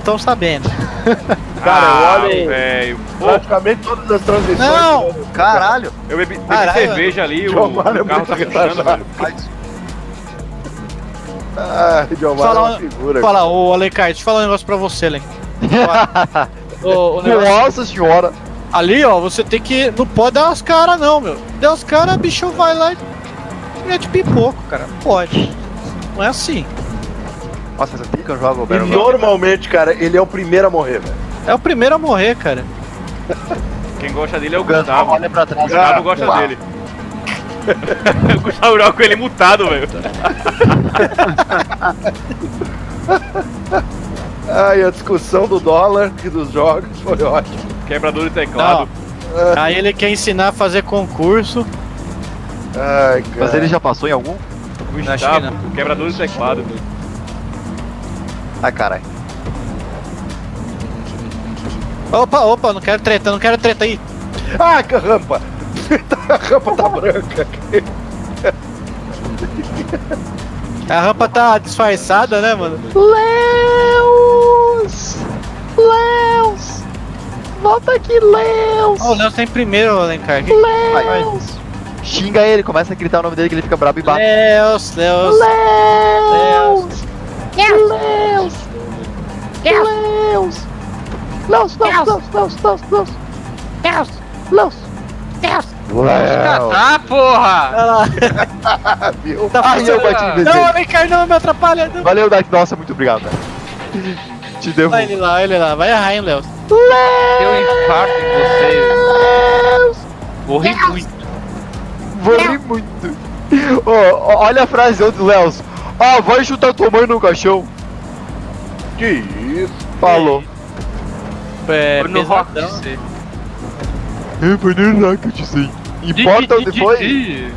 Cara, eu olho velho. praticamente todas as transmissões. Não, Caralho. Eu bebi Caralho, cerveja ali, o Jomar é carro muito tá fechando, velho. Ah, Jomar é uma figura. Fala, ô Alencar, deixa eu falar um negócio pra você, Alencar. Nossa senhora. Ali, ó, você tem que... Não pode dar as caras, não, meu. Der as caras, bicho vai lá e mete pipoco, cara. Não pode. Não é assim. Nossa, faz tempo que eu jogo o E Battleground. normalmente, cara, ele é o primeiro a morrer, velho. É o primeiro a morrer, cara. Quem gosta dele é o Gustavo, Gustavo. olha pra trás. O Gustavo gosta pá. dele. O Gustavo joga com ele mutado, velho. Ai, a discussão do dólar e dos jogos foi ótima. Quebrador de teclado. Aí ele quer ensinar a fazer concurso. Ai, cara. Mas ele já passou em algum? Gustavo, quebrador de teclado. Ai, caralho. Opa, não quero treta aí. Ah, que rampa! A rampa tá branca. A rampa tá disfarçada, né, mano? Leus! Volta aqui, Leus! Ó, o Léo tá em primeiro, Alencar. Leus! Xinga ele, começa a gritar o nome dele que ele fica brabo e bate. Leos. Leus! Leus! Leus! Tá, porra! Olha lá. Viu? Ai, eu bati de vez Não, nele. vem cá, não, me atrapalha. Não. Valeu, Dark. Nossa, muito obrigado, velho. Te devo. Olha ele lá, vai a hein, Léo. Deu infarto em vocês. Morri muito. Morri muito. Ô, olha a frase do Léo. Ah, vai chutar tua mãe no caixão. Que isso? Falou. É, Foi no Rock pesadão. C. Foi no Rocket, sim. Importa onde foi?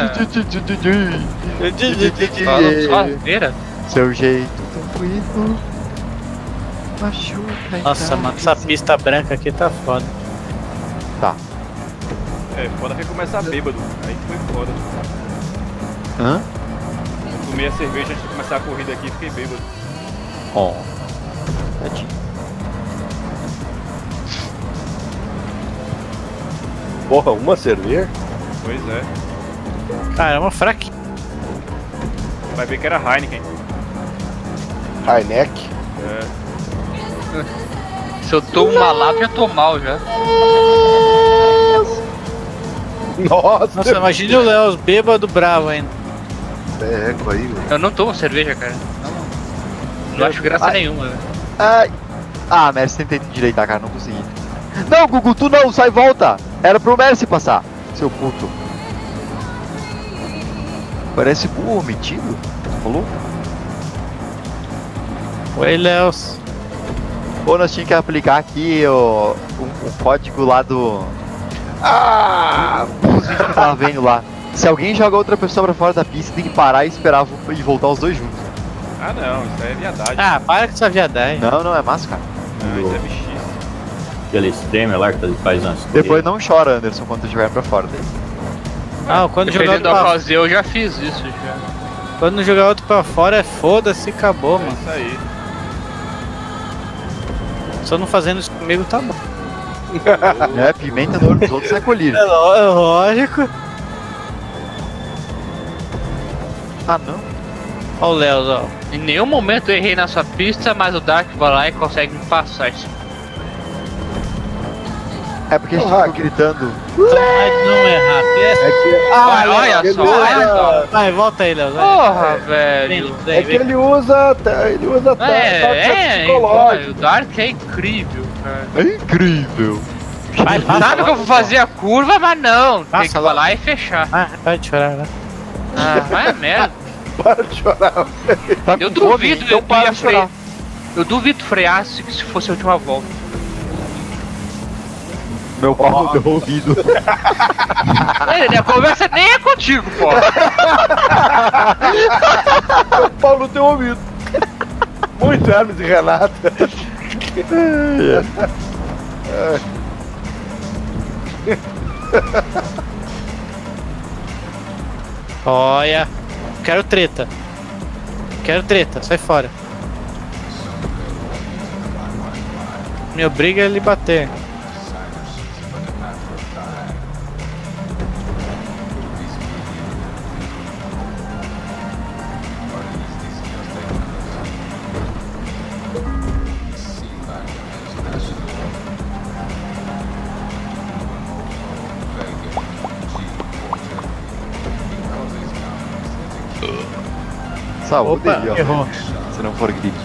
Falando só asneira. Seu jeito tranquilo machuca. Nossa, mano, essa pista branca aqui tá foda. Tá. É, foda que começar bêbado. Aí foi foda. Hã? Eu tomei a cerveja antes de começar a corrida aqui e fiquei bêbado. Ó. Porra, uma cerveja? Pois é. Caramba, fraquinho. Vai ver que era Heineken. Heineck? É. Se eu tomo uma lata, já tô mal já. Nossa, imagina o Léo bêbado bravo ainda. É, com aí, velho. Eu não tomo cerveja, cara. Não acho graça nenhuma, velho. Ai. Ah, Mercy, tentei te endireitar, cara, não consegui. Não, Gugu, tu não, sai e volta. Era pro Mercy passar, seu puto. Parece burro, metido. Falou? Oi, Léo. Ou nós tínhamos que aplicar aqui o código lá do... Ah! Os vídeos que eu tava vendo lá. Se alguém joga outra pessoa pra fora da pista, tem que parar e esperar e voltar os dois juntos. Ah não, isso aí é viadagem. Ah, para com essa viadagem. Não é massa, cara. Não, isso é bichice. Aquele streamer lá que faz umas Depois não chora, Anderson, quando tu jogar pra fora daí. Ah, quando jogar Dependendo outro da pra... ocasião, eu já fiz isso já. Quando jogar outro pra fora, é foda-se, acabou, mano. Isso aí. Só não fazendo isso comigo, tá bom. É, pimenta no olho dos outros é colírio. É lógico. Ah, não? Ó o Léo, ó. Em nenhum momento eu errei na sua pista, mas o Dark vai lá e consegue me passar isso. É porque a gente ficou gritando. Então, mas não errar. Vai, olha só, olha só. Vai, volta aí, Léo. Porra, velho. É que ele usa psicológico. O Dark é incrível, cara. É incrível. Vai, Sabe que eu vou fazer a curva, mas não. Tem que Passa ir lá. lá e fechar. Ah, para de chorar, né? Ah, vai a merda. Para de chorar. Tá Eu com fome? duvido, Então para de chorar. Eu duvido frear se fosse a última volta. Meu pau no teu ouvido. A conversa nem é contigo, pô. Meu pau no teu ouvido. Muito Hermes e Renata. Olha. Quero treta. Sai fora. Me obriga a ele bater. Saúde Opa, aí, ó. errou. Se não for grid.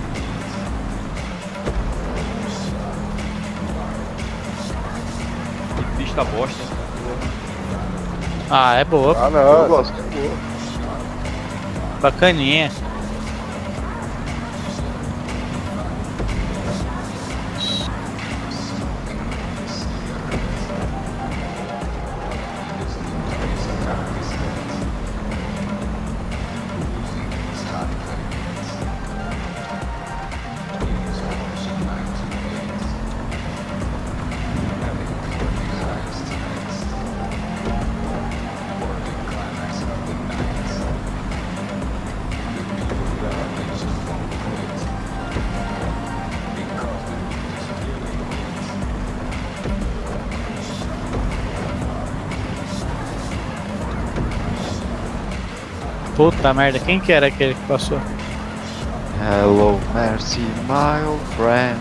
Que pista bosta. Ah, é boa. Ah, não. Eu gosto. Bacaninha. Puta merda, quem que era aquele que passou? Hello, Mercy, my old friend.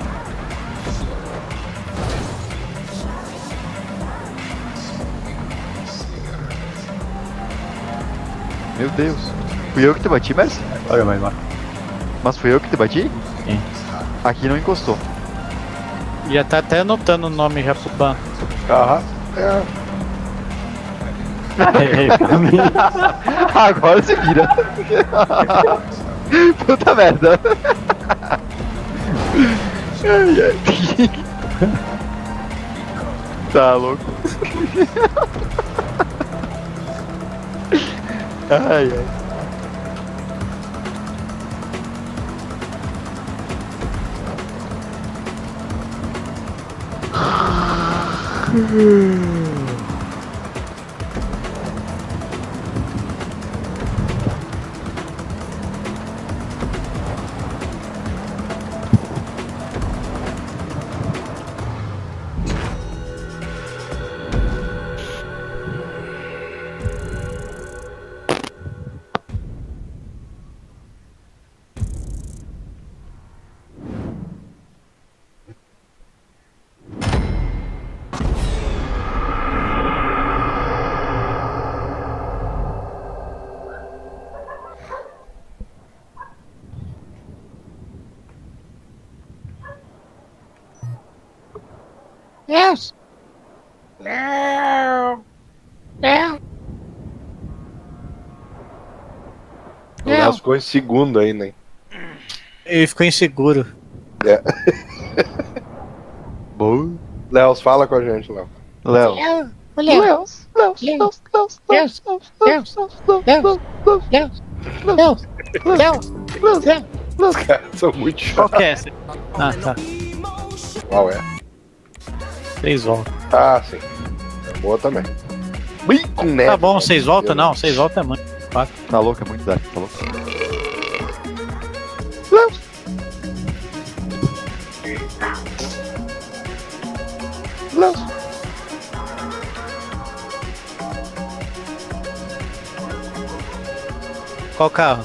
Meu Deus. Fui eu que te bati, Mercy? Olha, mas Mas fui eu que te bati? Sim. Aqui não encostou. Já tá até anotando o nome já pro ban. Aham. É. Agora você vira. Puta merda. Ai, ai. Tá louco. Ai, ai. Yes. No. No. O Léo ficou em segundo aí, né? Ele ficou inseguro. É. Boa. Léo, fala com a gente, Léo. Léo. Os caras são muito chatos. Qual que é essa? Ah, tá. Qual é? 6 voltas. Ah, sim. É boa também. Ih, com neve. Tá bom, 6 voltas não, 6 voltas é muito. 4. Tá louco, é muito dark, tá louco. Qual carro?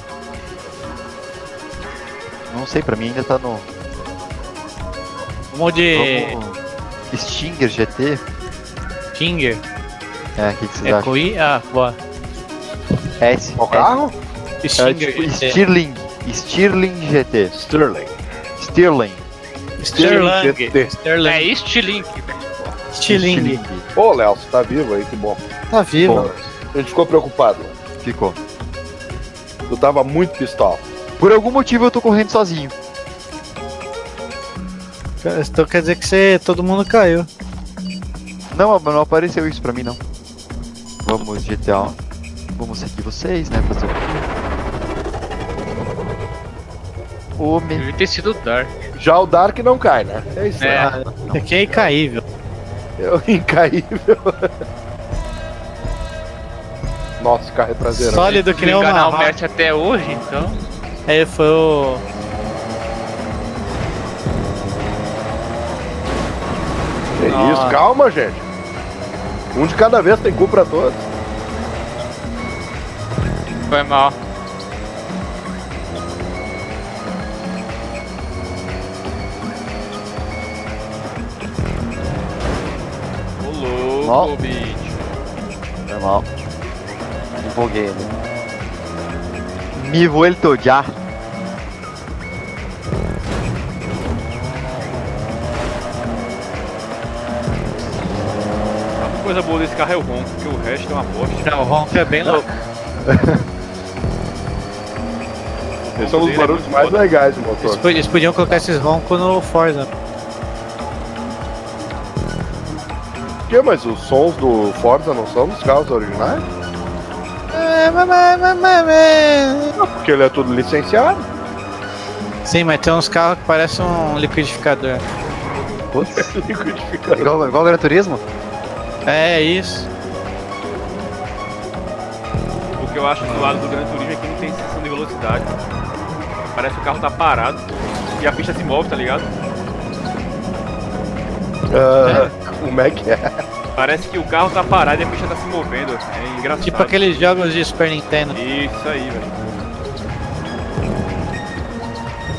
Não sei, pra mim ainda tá no. Vamos de. Vamos... Stinger GT? Stinger? É, o que vocês acham? Ecoí? Ah, boa. S. Qual carro? Stinger tipo, GT. Stirling. Stirling GT. Stirling. Stirling. Sterling. É Stirling. Stiling. Ô, Léo, você tá vivo aí, que bom. Tá vivo. Pô, a gente ficou preocupado, Léo. Ficou. Tu tava muito pistola. Por algum motivo eu tô correndo sozinho. Então quer dizer que todo mundo caiu. Não, não apareceu isso pra mim, não. Vamos, GTA. Vamos seguir vocês, né? Fazer o quê? Homem. Deve ter sido Dark. Já o Dark não cai, né? É isso aí. É que é incaível. É incaível. Nossa, carro é traseirão. Sólido que nem o canal Marra. Match até hoje, então. Aí foi o. Que isso, calma, gente. Um de cada vez tem cu pra todos. Foi mal. Ô Mal. louco, bicho. Foi mal. Empolguei, né? Me vuelto já. A única coisa boa desse carro é o ronco, porque o resto é uma bosta. Não, o ronco é bem louco. Esses são os barulhos mais legais do motor. Eles podiam colocar esses roncos no Forza. Que, mas os sons do Forza não são dos carros originais? Não, porque ele é tudo licenciado. Sim, mas tem uns carros que parecem um liquidificador. Putz. Liquidificador. Igual Gran Turismo? É isso. O que eu acho do lado do Gran Turismo é que não tem sensação de velocidade. Parece que o carro tá parado e a pista se move, tá ligado? Como é que é? Parece que o carro tá parado e a pista tá se movendo. É engraçado. Tipo aqueles jogos de Super Nintendo. Isso aí, velho.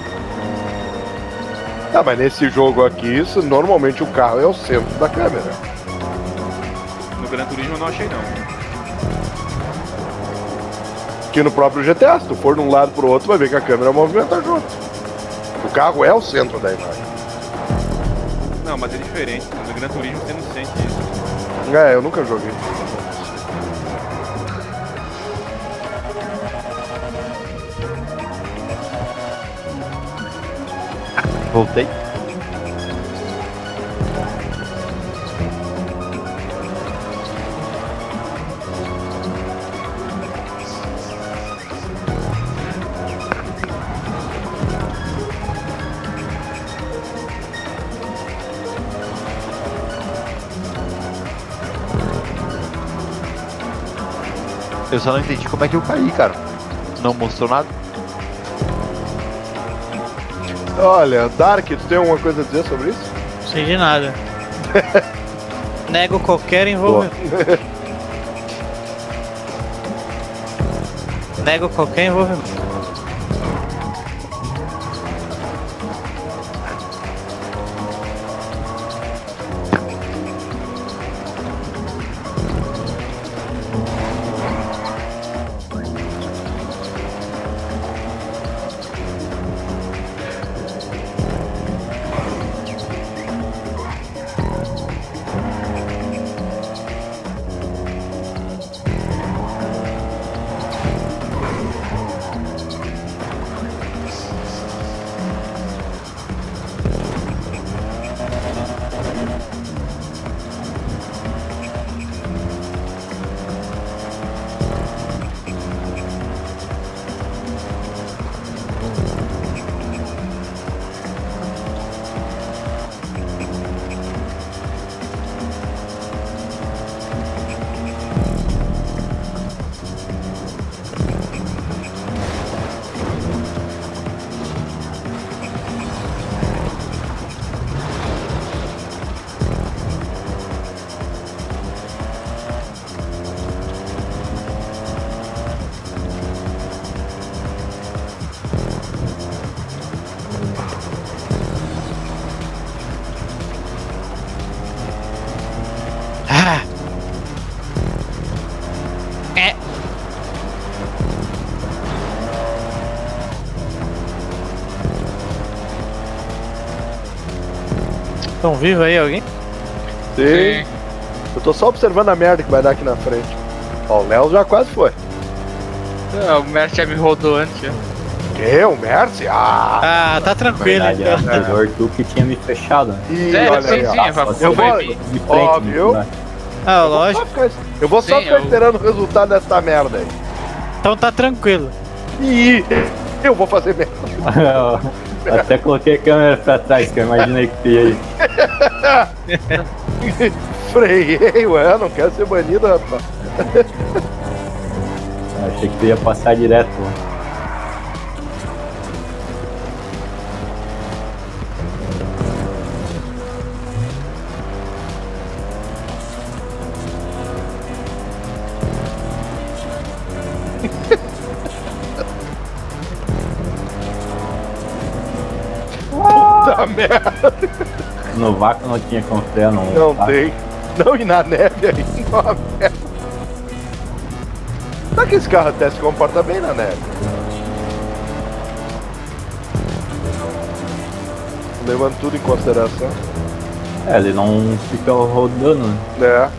Ah, mas nesse jogo aqui, normalmente o carro é o centro da câmera. No Gran Turismo eu não achei não. Aqui no próprio GTA, se tu for de um lado pro outro, vai ver que a câmera movimenta junto. O carro é o centro da imagem. Não, mas é diferente. No Gran Turismo você não sente isso. É, eu nunca joguei. Voltei. Eu só não entendi como é que eu caí, cara. Não mostrou nada. Olha, Dark, tu tem alguma coisa a dizer sobre isso? Não sei de nada. Nego qualquer envolvimento. Nego qualquer envolvimento. Estão vivos aí alguém? Sim. Eu tô só observando a merda que vai dar aqui na frente. Ó, o Léo já quase foi. Não, o Mercy já me rodou antes. Já. Que? O Mercy? Ah, tá tranquilo. Verdade, então. O Arthur que tinha me fechado. Né? Ih, olha aí, Eu vou... Óbvio. Ah, lógico. Eu vou só ficar esperando o resultado dessa merda aí. Então tá tranquilo. Ih, eu vou fazer merda. Até coloquei a câmera pra trás, que eu imaginei que tu ia aí. Freiei, ué, não quero ser banido, rapaz. Achei que tu ia passar direto. Puta merda. No vácuo não tinha como frear, não. Não tem. Não, e na neve aí, uma merda. Será que esse carro até se comporta bem na neve? Levando tudo em consideração. É, ele não fica rodando, né? É.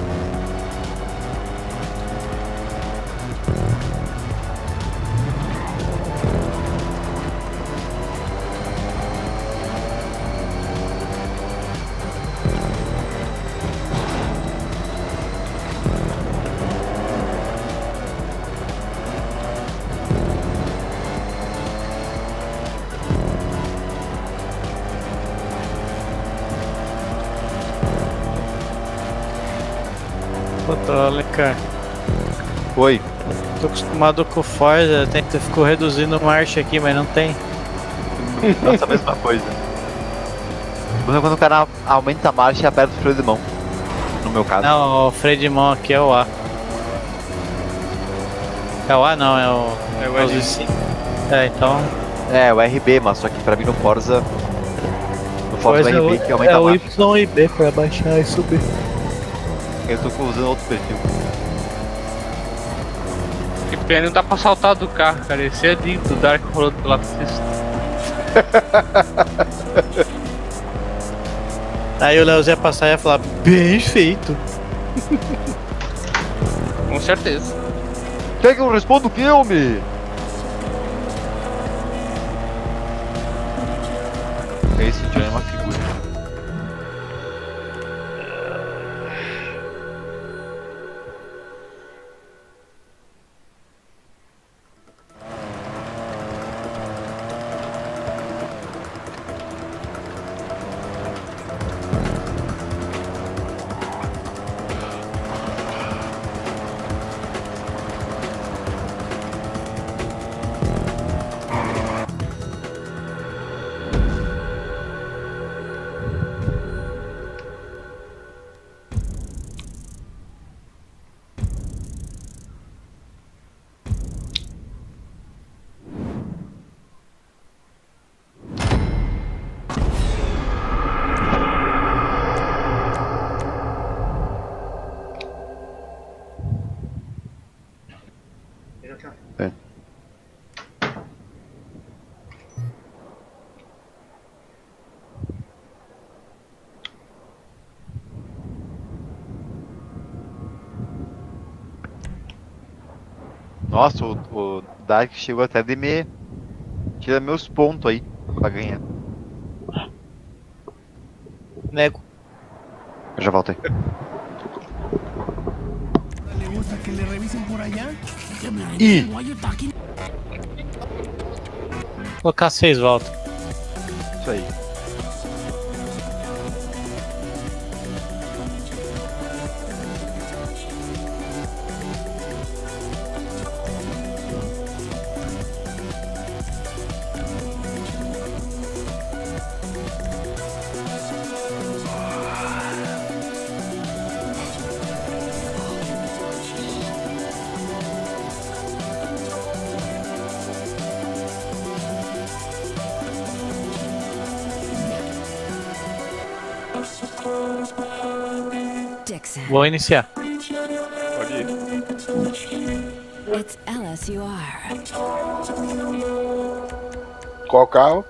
Cara. Oi. Tô acostumado com o Forza, ficou reduzindo marcha aqui, mas não tem. Nossa, a mesma coisa. Quando o cara aumenta a marcha, aperta o freio de mão. No meu caso. Não, o freio de mão aqui é o A. É o A não, é o... É o L. É, então... É, o RB, mas só que pra mim no Forza Fox Pois RB que aumenta é o mais. Y e B pra baixar e subir. Eu tô usando outro perfil. Que pena, não dá pra saltar do carro, cara. Esse é lindo, o Dark rolando pela pista. Aí o Léo ia passar e ia falar, bem feito. Com certeza. Quer que eu responda o que, homem? Esse John é uma figura. Nossa, o Dark chegou até de me tirar meus pontos aí pra ganhar. Nego. Eu já volto aí. Ih! Colocar 6 voltas. Isso aí. Vou iniciar. Pode ir. It's LSUR. Qual carro?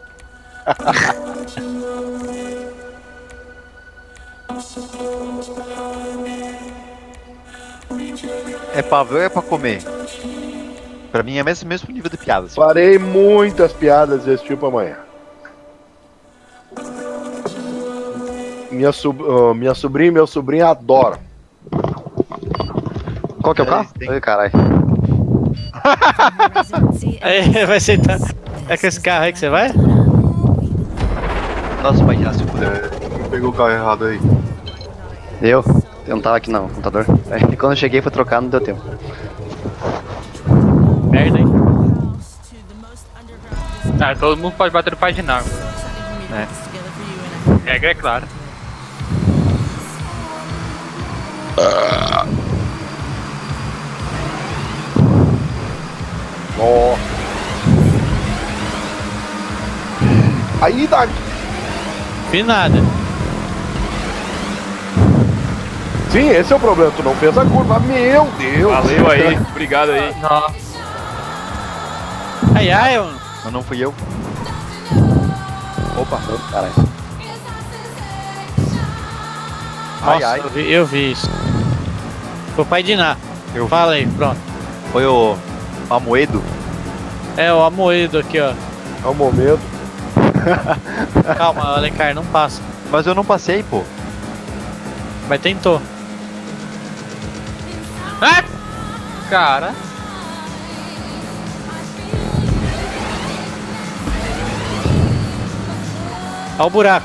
É pra ver ou é pra comer? Pra mim é mesmo nível de piadas. Farei muitas piadas desse tipo amanhã. Minha sobrinha e meu sobrinho adoram. Qual que é o carro? Ai, caralho. Aí vai sentar. É com esse carro aí que você vai? Nossa, pai, já se fudeu. Pegou o carro errado aí. Eu não tava aqui não, computador. Aí quando eu cheguei foi trocar, não deu tempo. Merda, hein? Ah, todo mundo pode bater no pai de nave. Regra é clara. Ó. Aí, Dani. Fiz nada. Sim, esse é o problema. Tu não fez a curva. Meu Deus. Valeu aí, obrigado aí. Nossa. Ai, ai, mano. Mas não fui eu. Opa, caralho. Nossa, ai. Eu vi isso. Foi o pai de Ná. Fala aí, pronto. Foi o Amoedo? É, o Amoedo aqui, ó. É o momento. Calma, Alencar, não passa. Mas eu não passei, pô. Mas tentou. Ah! Cara. Olha o buraco.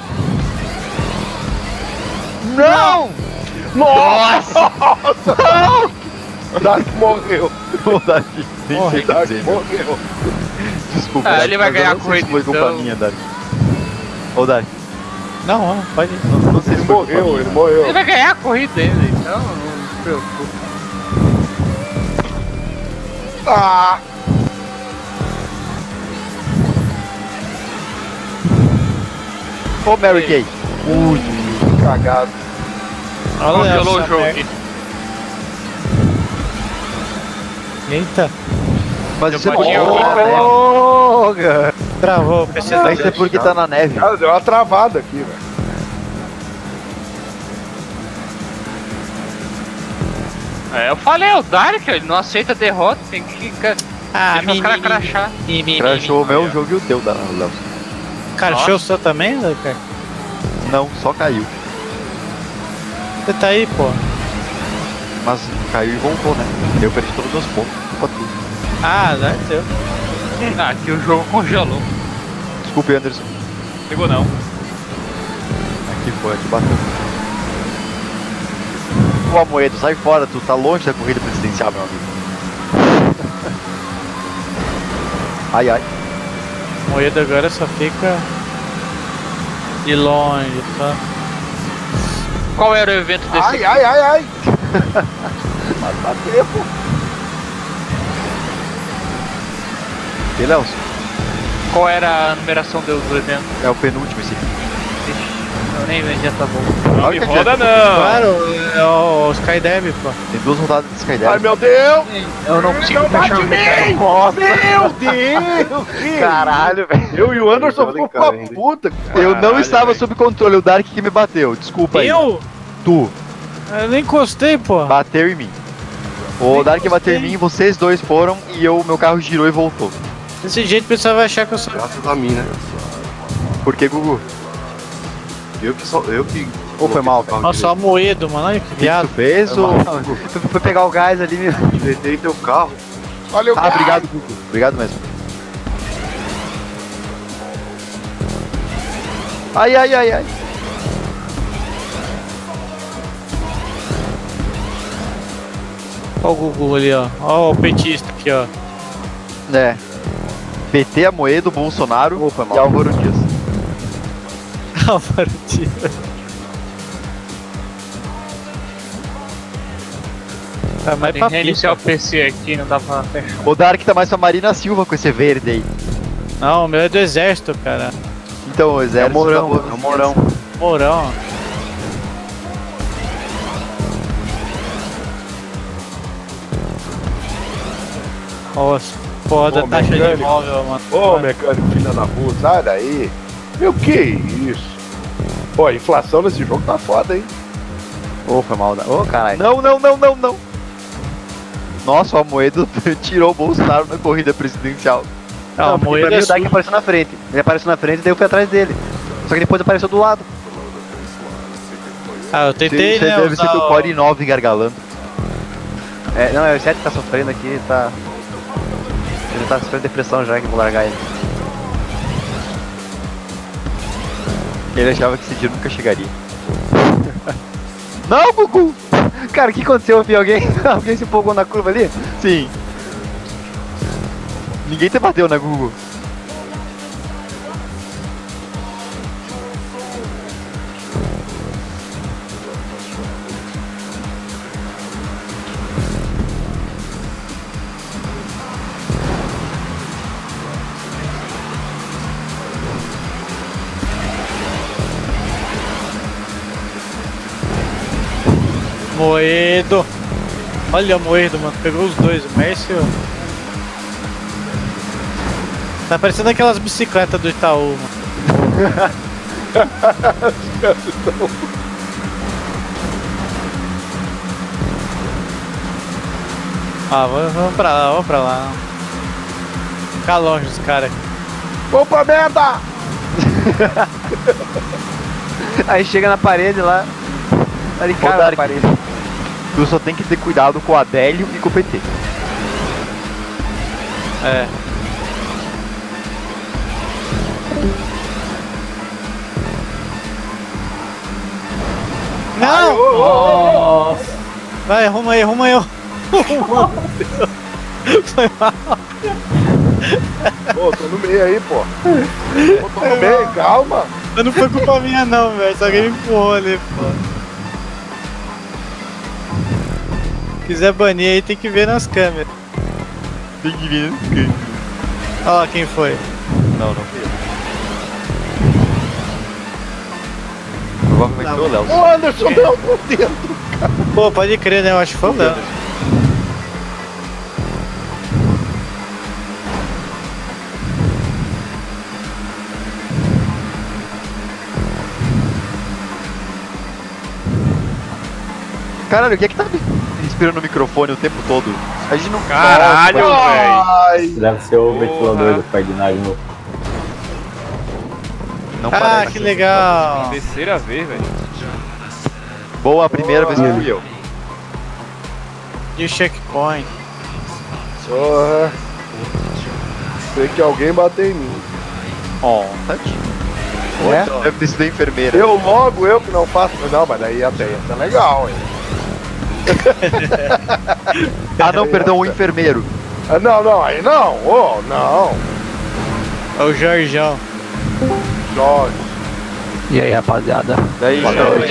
Não! Nossa! O Dark morreu. O Dark nem sei o que Dark dizer. morreu. Desculpa. Ah, Dark, ele vai mas eu ganhar não a sei se foi corrida, culpa então. minha, Dark. Ô, Dark. Não, pode ir. Não sei se Ele foi culpa morreu, minha. ele morreu. Ele vai ganhar a corrida ainda, então não se preocupe. Ah! Ô, Mary Kay. Ui, cagado. Congelou o jogo aqui. Eita. Mas isso é pode ir porque... Travou o PC. Isso é porque tá na neve. Cara, deu uma travada aqui, velho. Eu falei, o Dark, ele não aceita derrota, tem que deixa os caras crachar. Crashou o meu jogo e o teu, Léo. Crashou o seu também, cara? Não, só caiu. Você tá aí, pô. Mas caiu e voltou, né? Eu perdi todos os meus pontos. Culpa tudo. Ah, não é teu. Aqui o jogo congelou. Desculpe, Anderson. Pegou não. Aqui foi, aqui bateu. Pô, Moedo, sai fora, tu tá longe da corrida presidencial, meu amigo. Ai, ai. Moedo agora só fica de longe, tá? Qual era o evento desse? Ai. Mas bateu. E Léo? Qual era a numeração do evento? É o penúltimo esse aqui. Eu nem já tá bom. Não me que roda não. Claro, é o Skydive, pô. Tem 2 rodadas de Skydive. Ai, meu Deus. Eu não consigo fechar o meio. Nossa. Meu Deus. Caralho, velho. Eu e o Anderson ficou pra puta, cara. Eu não estava sob controle, o Dark que me bateu. Desculpa aí. Eu? Tu. Eu nem encostei, pô. Bateu em mim. O Dark bateu em mim, vocês dois foram e meu carro girou e voltou. Desse jeito o pessoal vai achar que eu sou. Graças a mim, né? Por que, Gugu? Eu que. Ou foi mal, cara? Nossa, só Moedo, mano. Olha que viado. Tu fez ou... Tu foi pegar o gás ali, meu. Inventei teu carro. Olha o Ah, obrigado, Gugu. Obrigado mesmo. Ai. Olha o Gugu ali, ó. Olha o petista aqui, ó. É. PT, Amoedo, Bolsonaro e Álvaro Dias. Álvaro Dias. Tá mais Tem pra que reiniciar o PC aqui, não dá pra fechar. O Dark tá mais pra Marina Silva com esse verde aí. Não, o meu é do exército, cara. Então, o exército... É o Mourão. Mourão. Nossa, porra da taxa de imóvel, mano. Ô, mecânico, filha da puta, sai daí. Meu, que isso? Pô, a inflação nesse jogo tá foda, hein? Ô, foi mal. Ô, caralho. Não. Nossa, o Amoedo tirou o Bolsonaro na corrida presidencial. Não, porque pra mim o Dark apareceu na frente. Ele apareceu na frente e daí eu fui atrás dele. Só que depois apareceu do lado. Ah, eu tentei, Sim, né? deve ser teu Core 9 gargalando. É, não, é o 7 que tá sofrendo aqui, tá... Ele tá sofrendo depressão já, que eu vou largar ele. Ele achava que esse dia nunca chegaria. Não, Gugu! Cara, o que aconteceu? Eu vi alguém se empolgou na curva ali? Sim. Ninguém te bateu, né, Gugu? Moedo. Olha o Moedo, mano. Pegou os dois, o Mércio. Tá parecendo aquelas bicicletas do Itaú, mano. Ah, vamos pra lá. Ficar longe dos caras. Vamos pra merda! Aí chega na parede lá. Ali cara na parede. Tu só tem que ter cuidado com o Adélio e com o PT. É. Não! Ai, Vai, arruma aí. Foi mal. Pô, tô no meio aí, pô. Tô no meio, calma. Não foi culpa minha não, velho. Só alguém me empurrou ali, pô. Se quiser banir aí, tem que ver nas câmeras. Tem que ver nas câmeras. Olha lá quem foi. Não fui eu. Provavelmente foi o Léo. O Anderson não por dentro. Pô, pode crer, né? Eu acho que foi o Léo. Caralho, o que é que tá respirando no microfone o tempo todo? A gente não... Caralho, velho. Deve ser o ventilador do Ferdinand novo. Não Ah, parece. que legal. Terceira vez, velho. Boa, a primeira vez que fui eu. E o checkpoint. Porra. Tem que alguém bater em mim. Ó, tadinho. Deve ter sido a enfermeira. Eu que não faço. Não, mas daí até ia ser legal, hein? Ah, não, perdão, o enfermeiro. Ah, não, aí não. Oh, não. É o Jorjão. Jorge. E aí, rapaziada? Daí, Boa noite.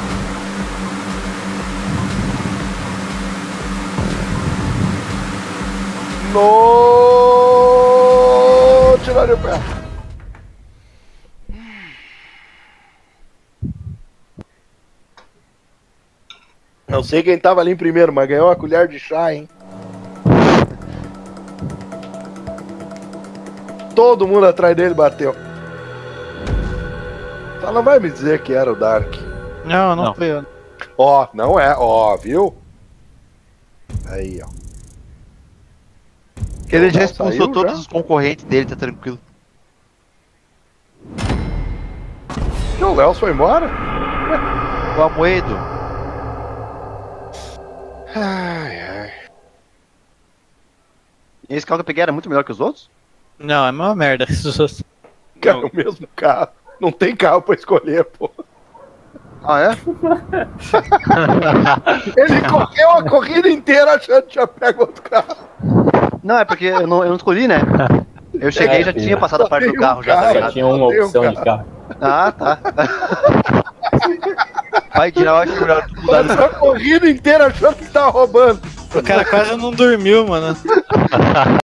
No, tiraram o pé. Não sei quem tava ali em primeiro, mas ganhou uma colher de chá, hein? Todo mundo atrás dele bateu. Só não vai me dizer que era o Dark. Não foi eu. Ó, não é, ó, viu? Aí, ó. Ele já Não, expulsou saiu todos já? os concorrentes dele, tá tranquilo. E o Léo foi embora? O Amoedo. Ai. E esse carro que eu peguei era muito melhor que os outros? Não, é uma merda. Cara, o mesmo carro. Não tem carro pra escolher, pô. Ah, é? Ele correu a corrida inteira achando que tinha pego outro carro. Não, é porque eu não escolhi, né? Eu cheguei e já tinha passado a parte do carro, já, tá Só ligado? tinha uma opção de carro. Ah, tá. Vai tirar, eu acho melhor tu mudar. Passou a corrida inteira achando que tava roubando. O cara quase não dormiu, mano.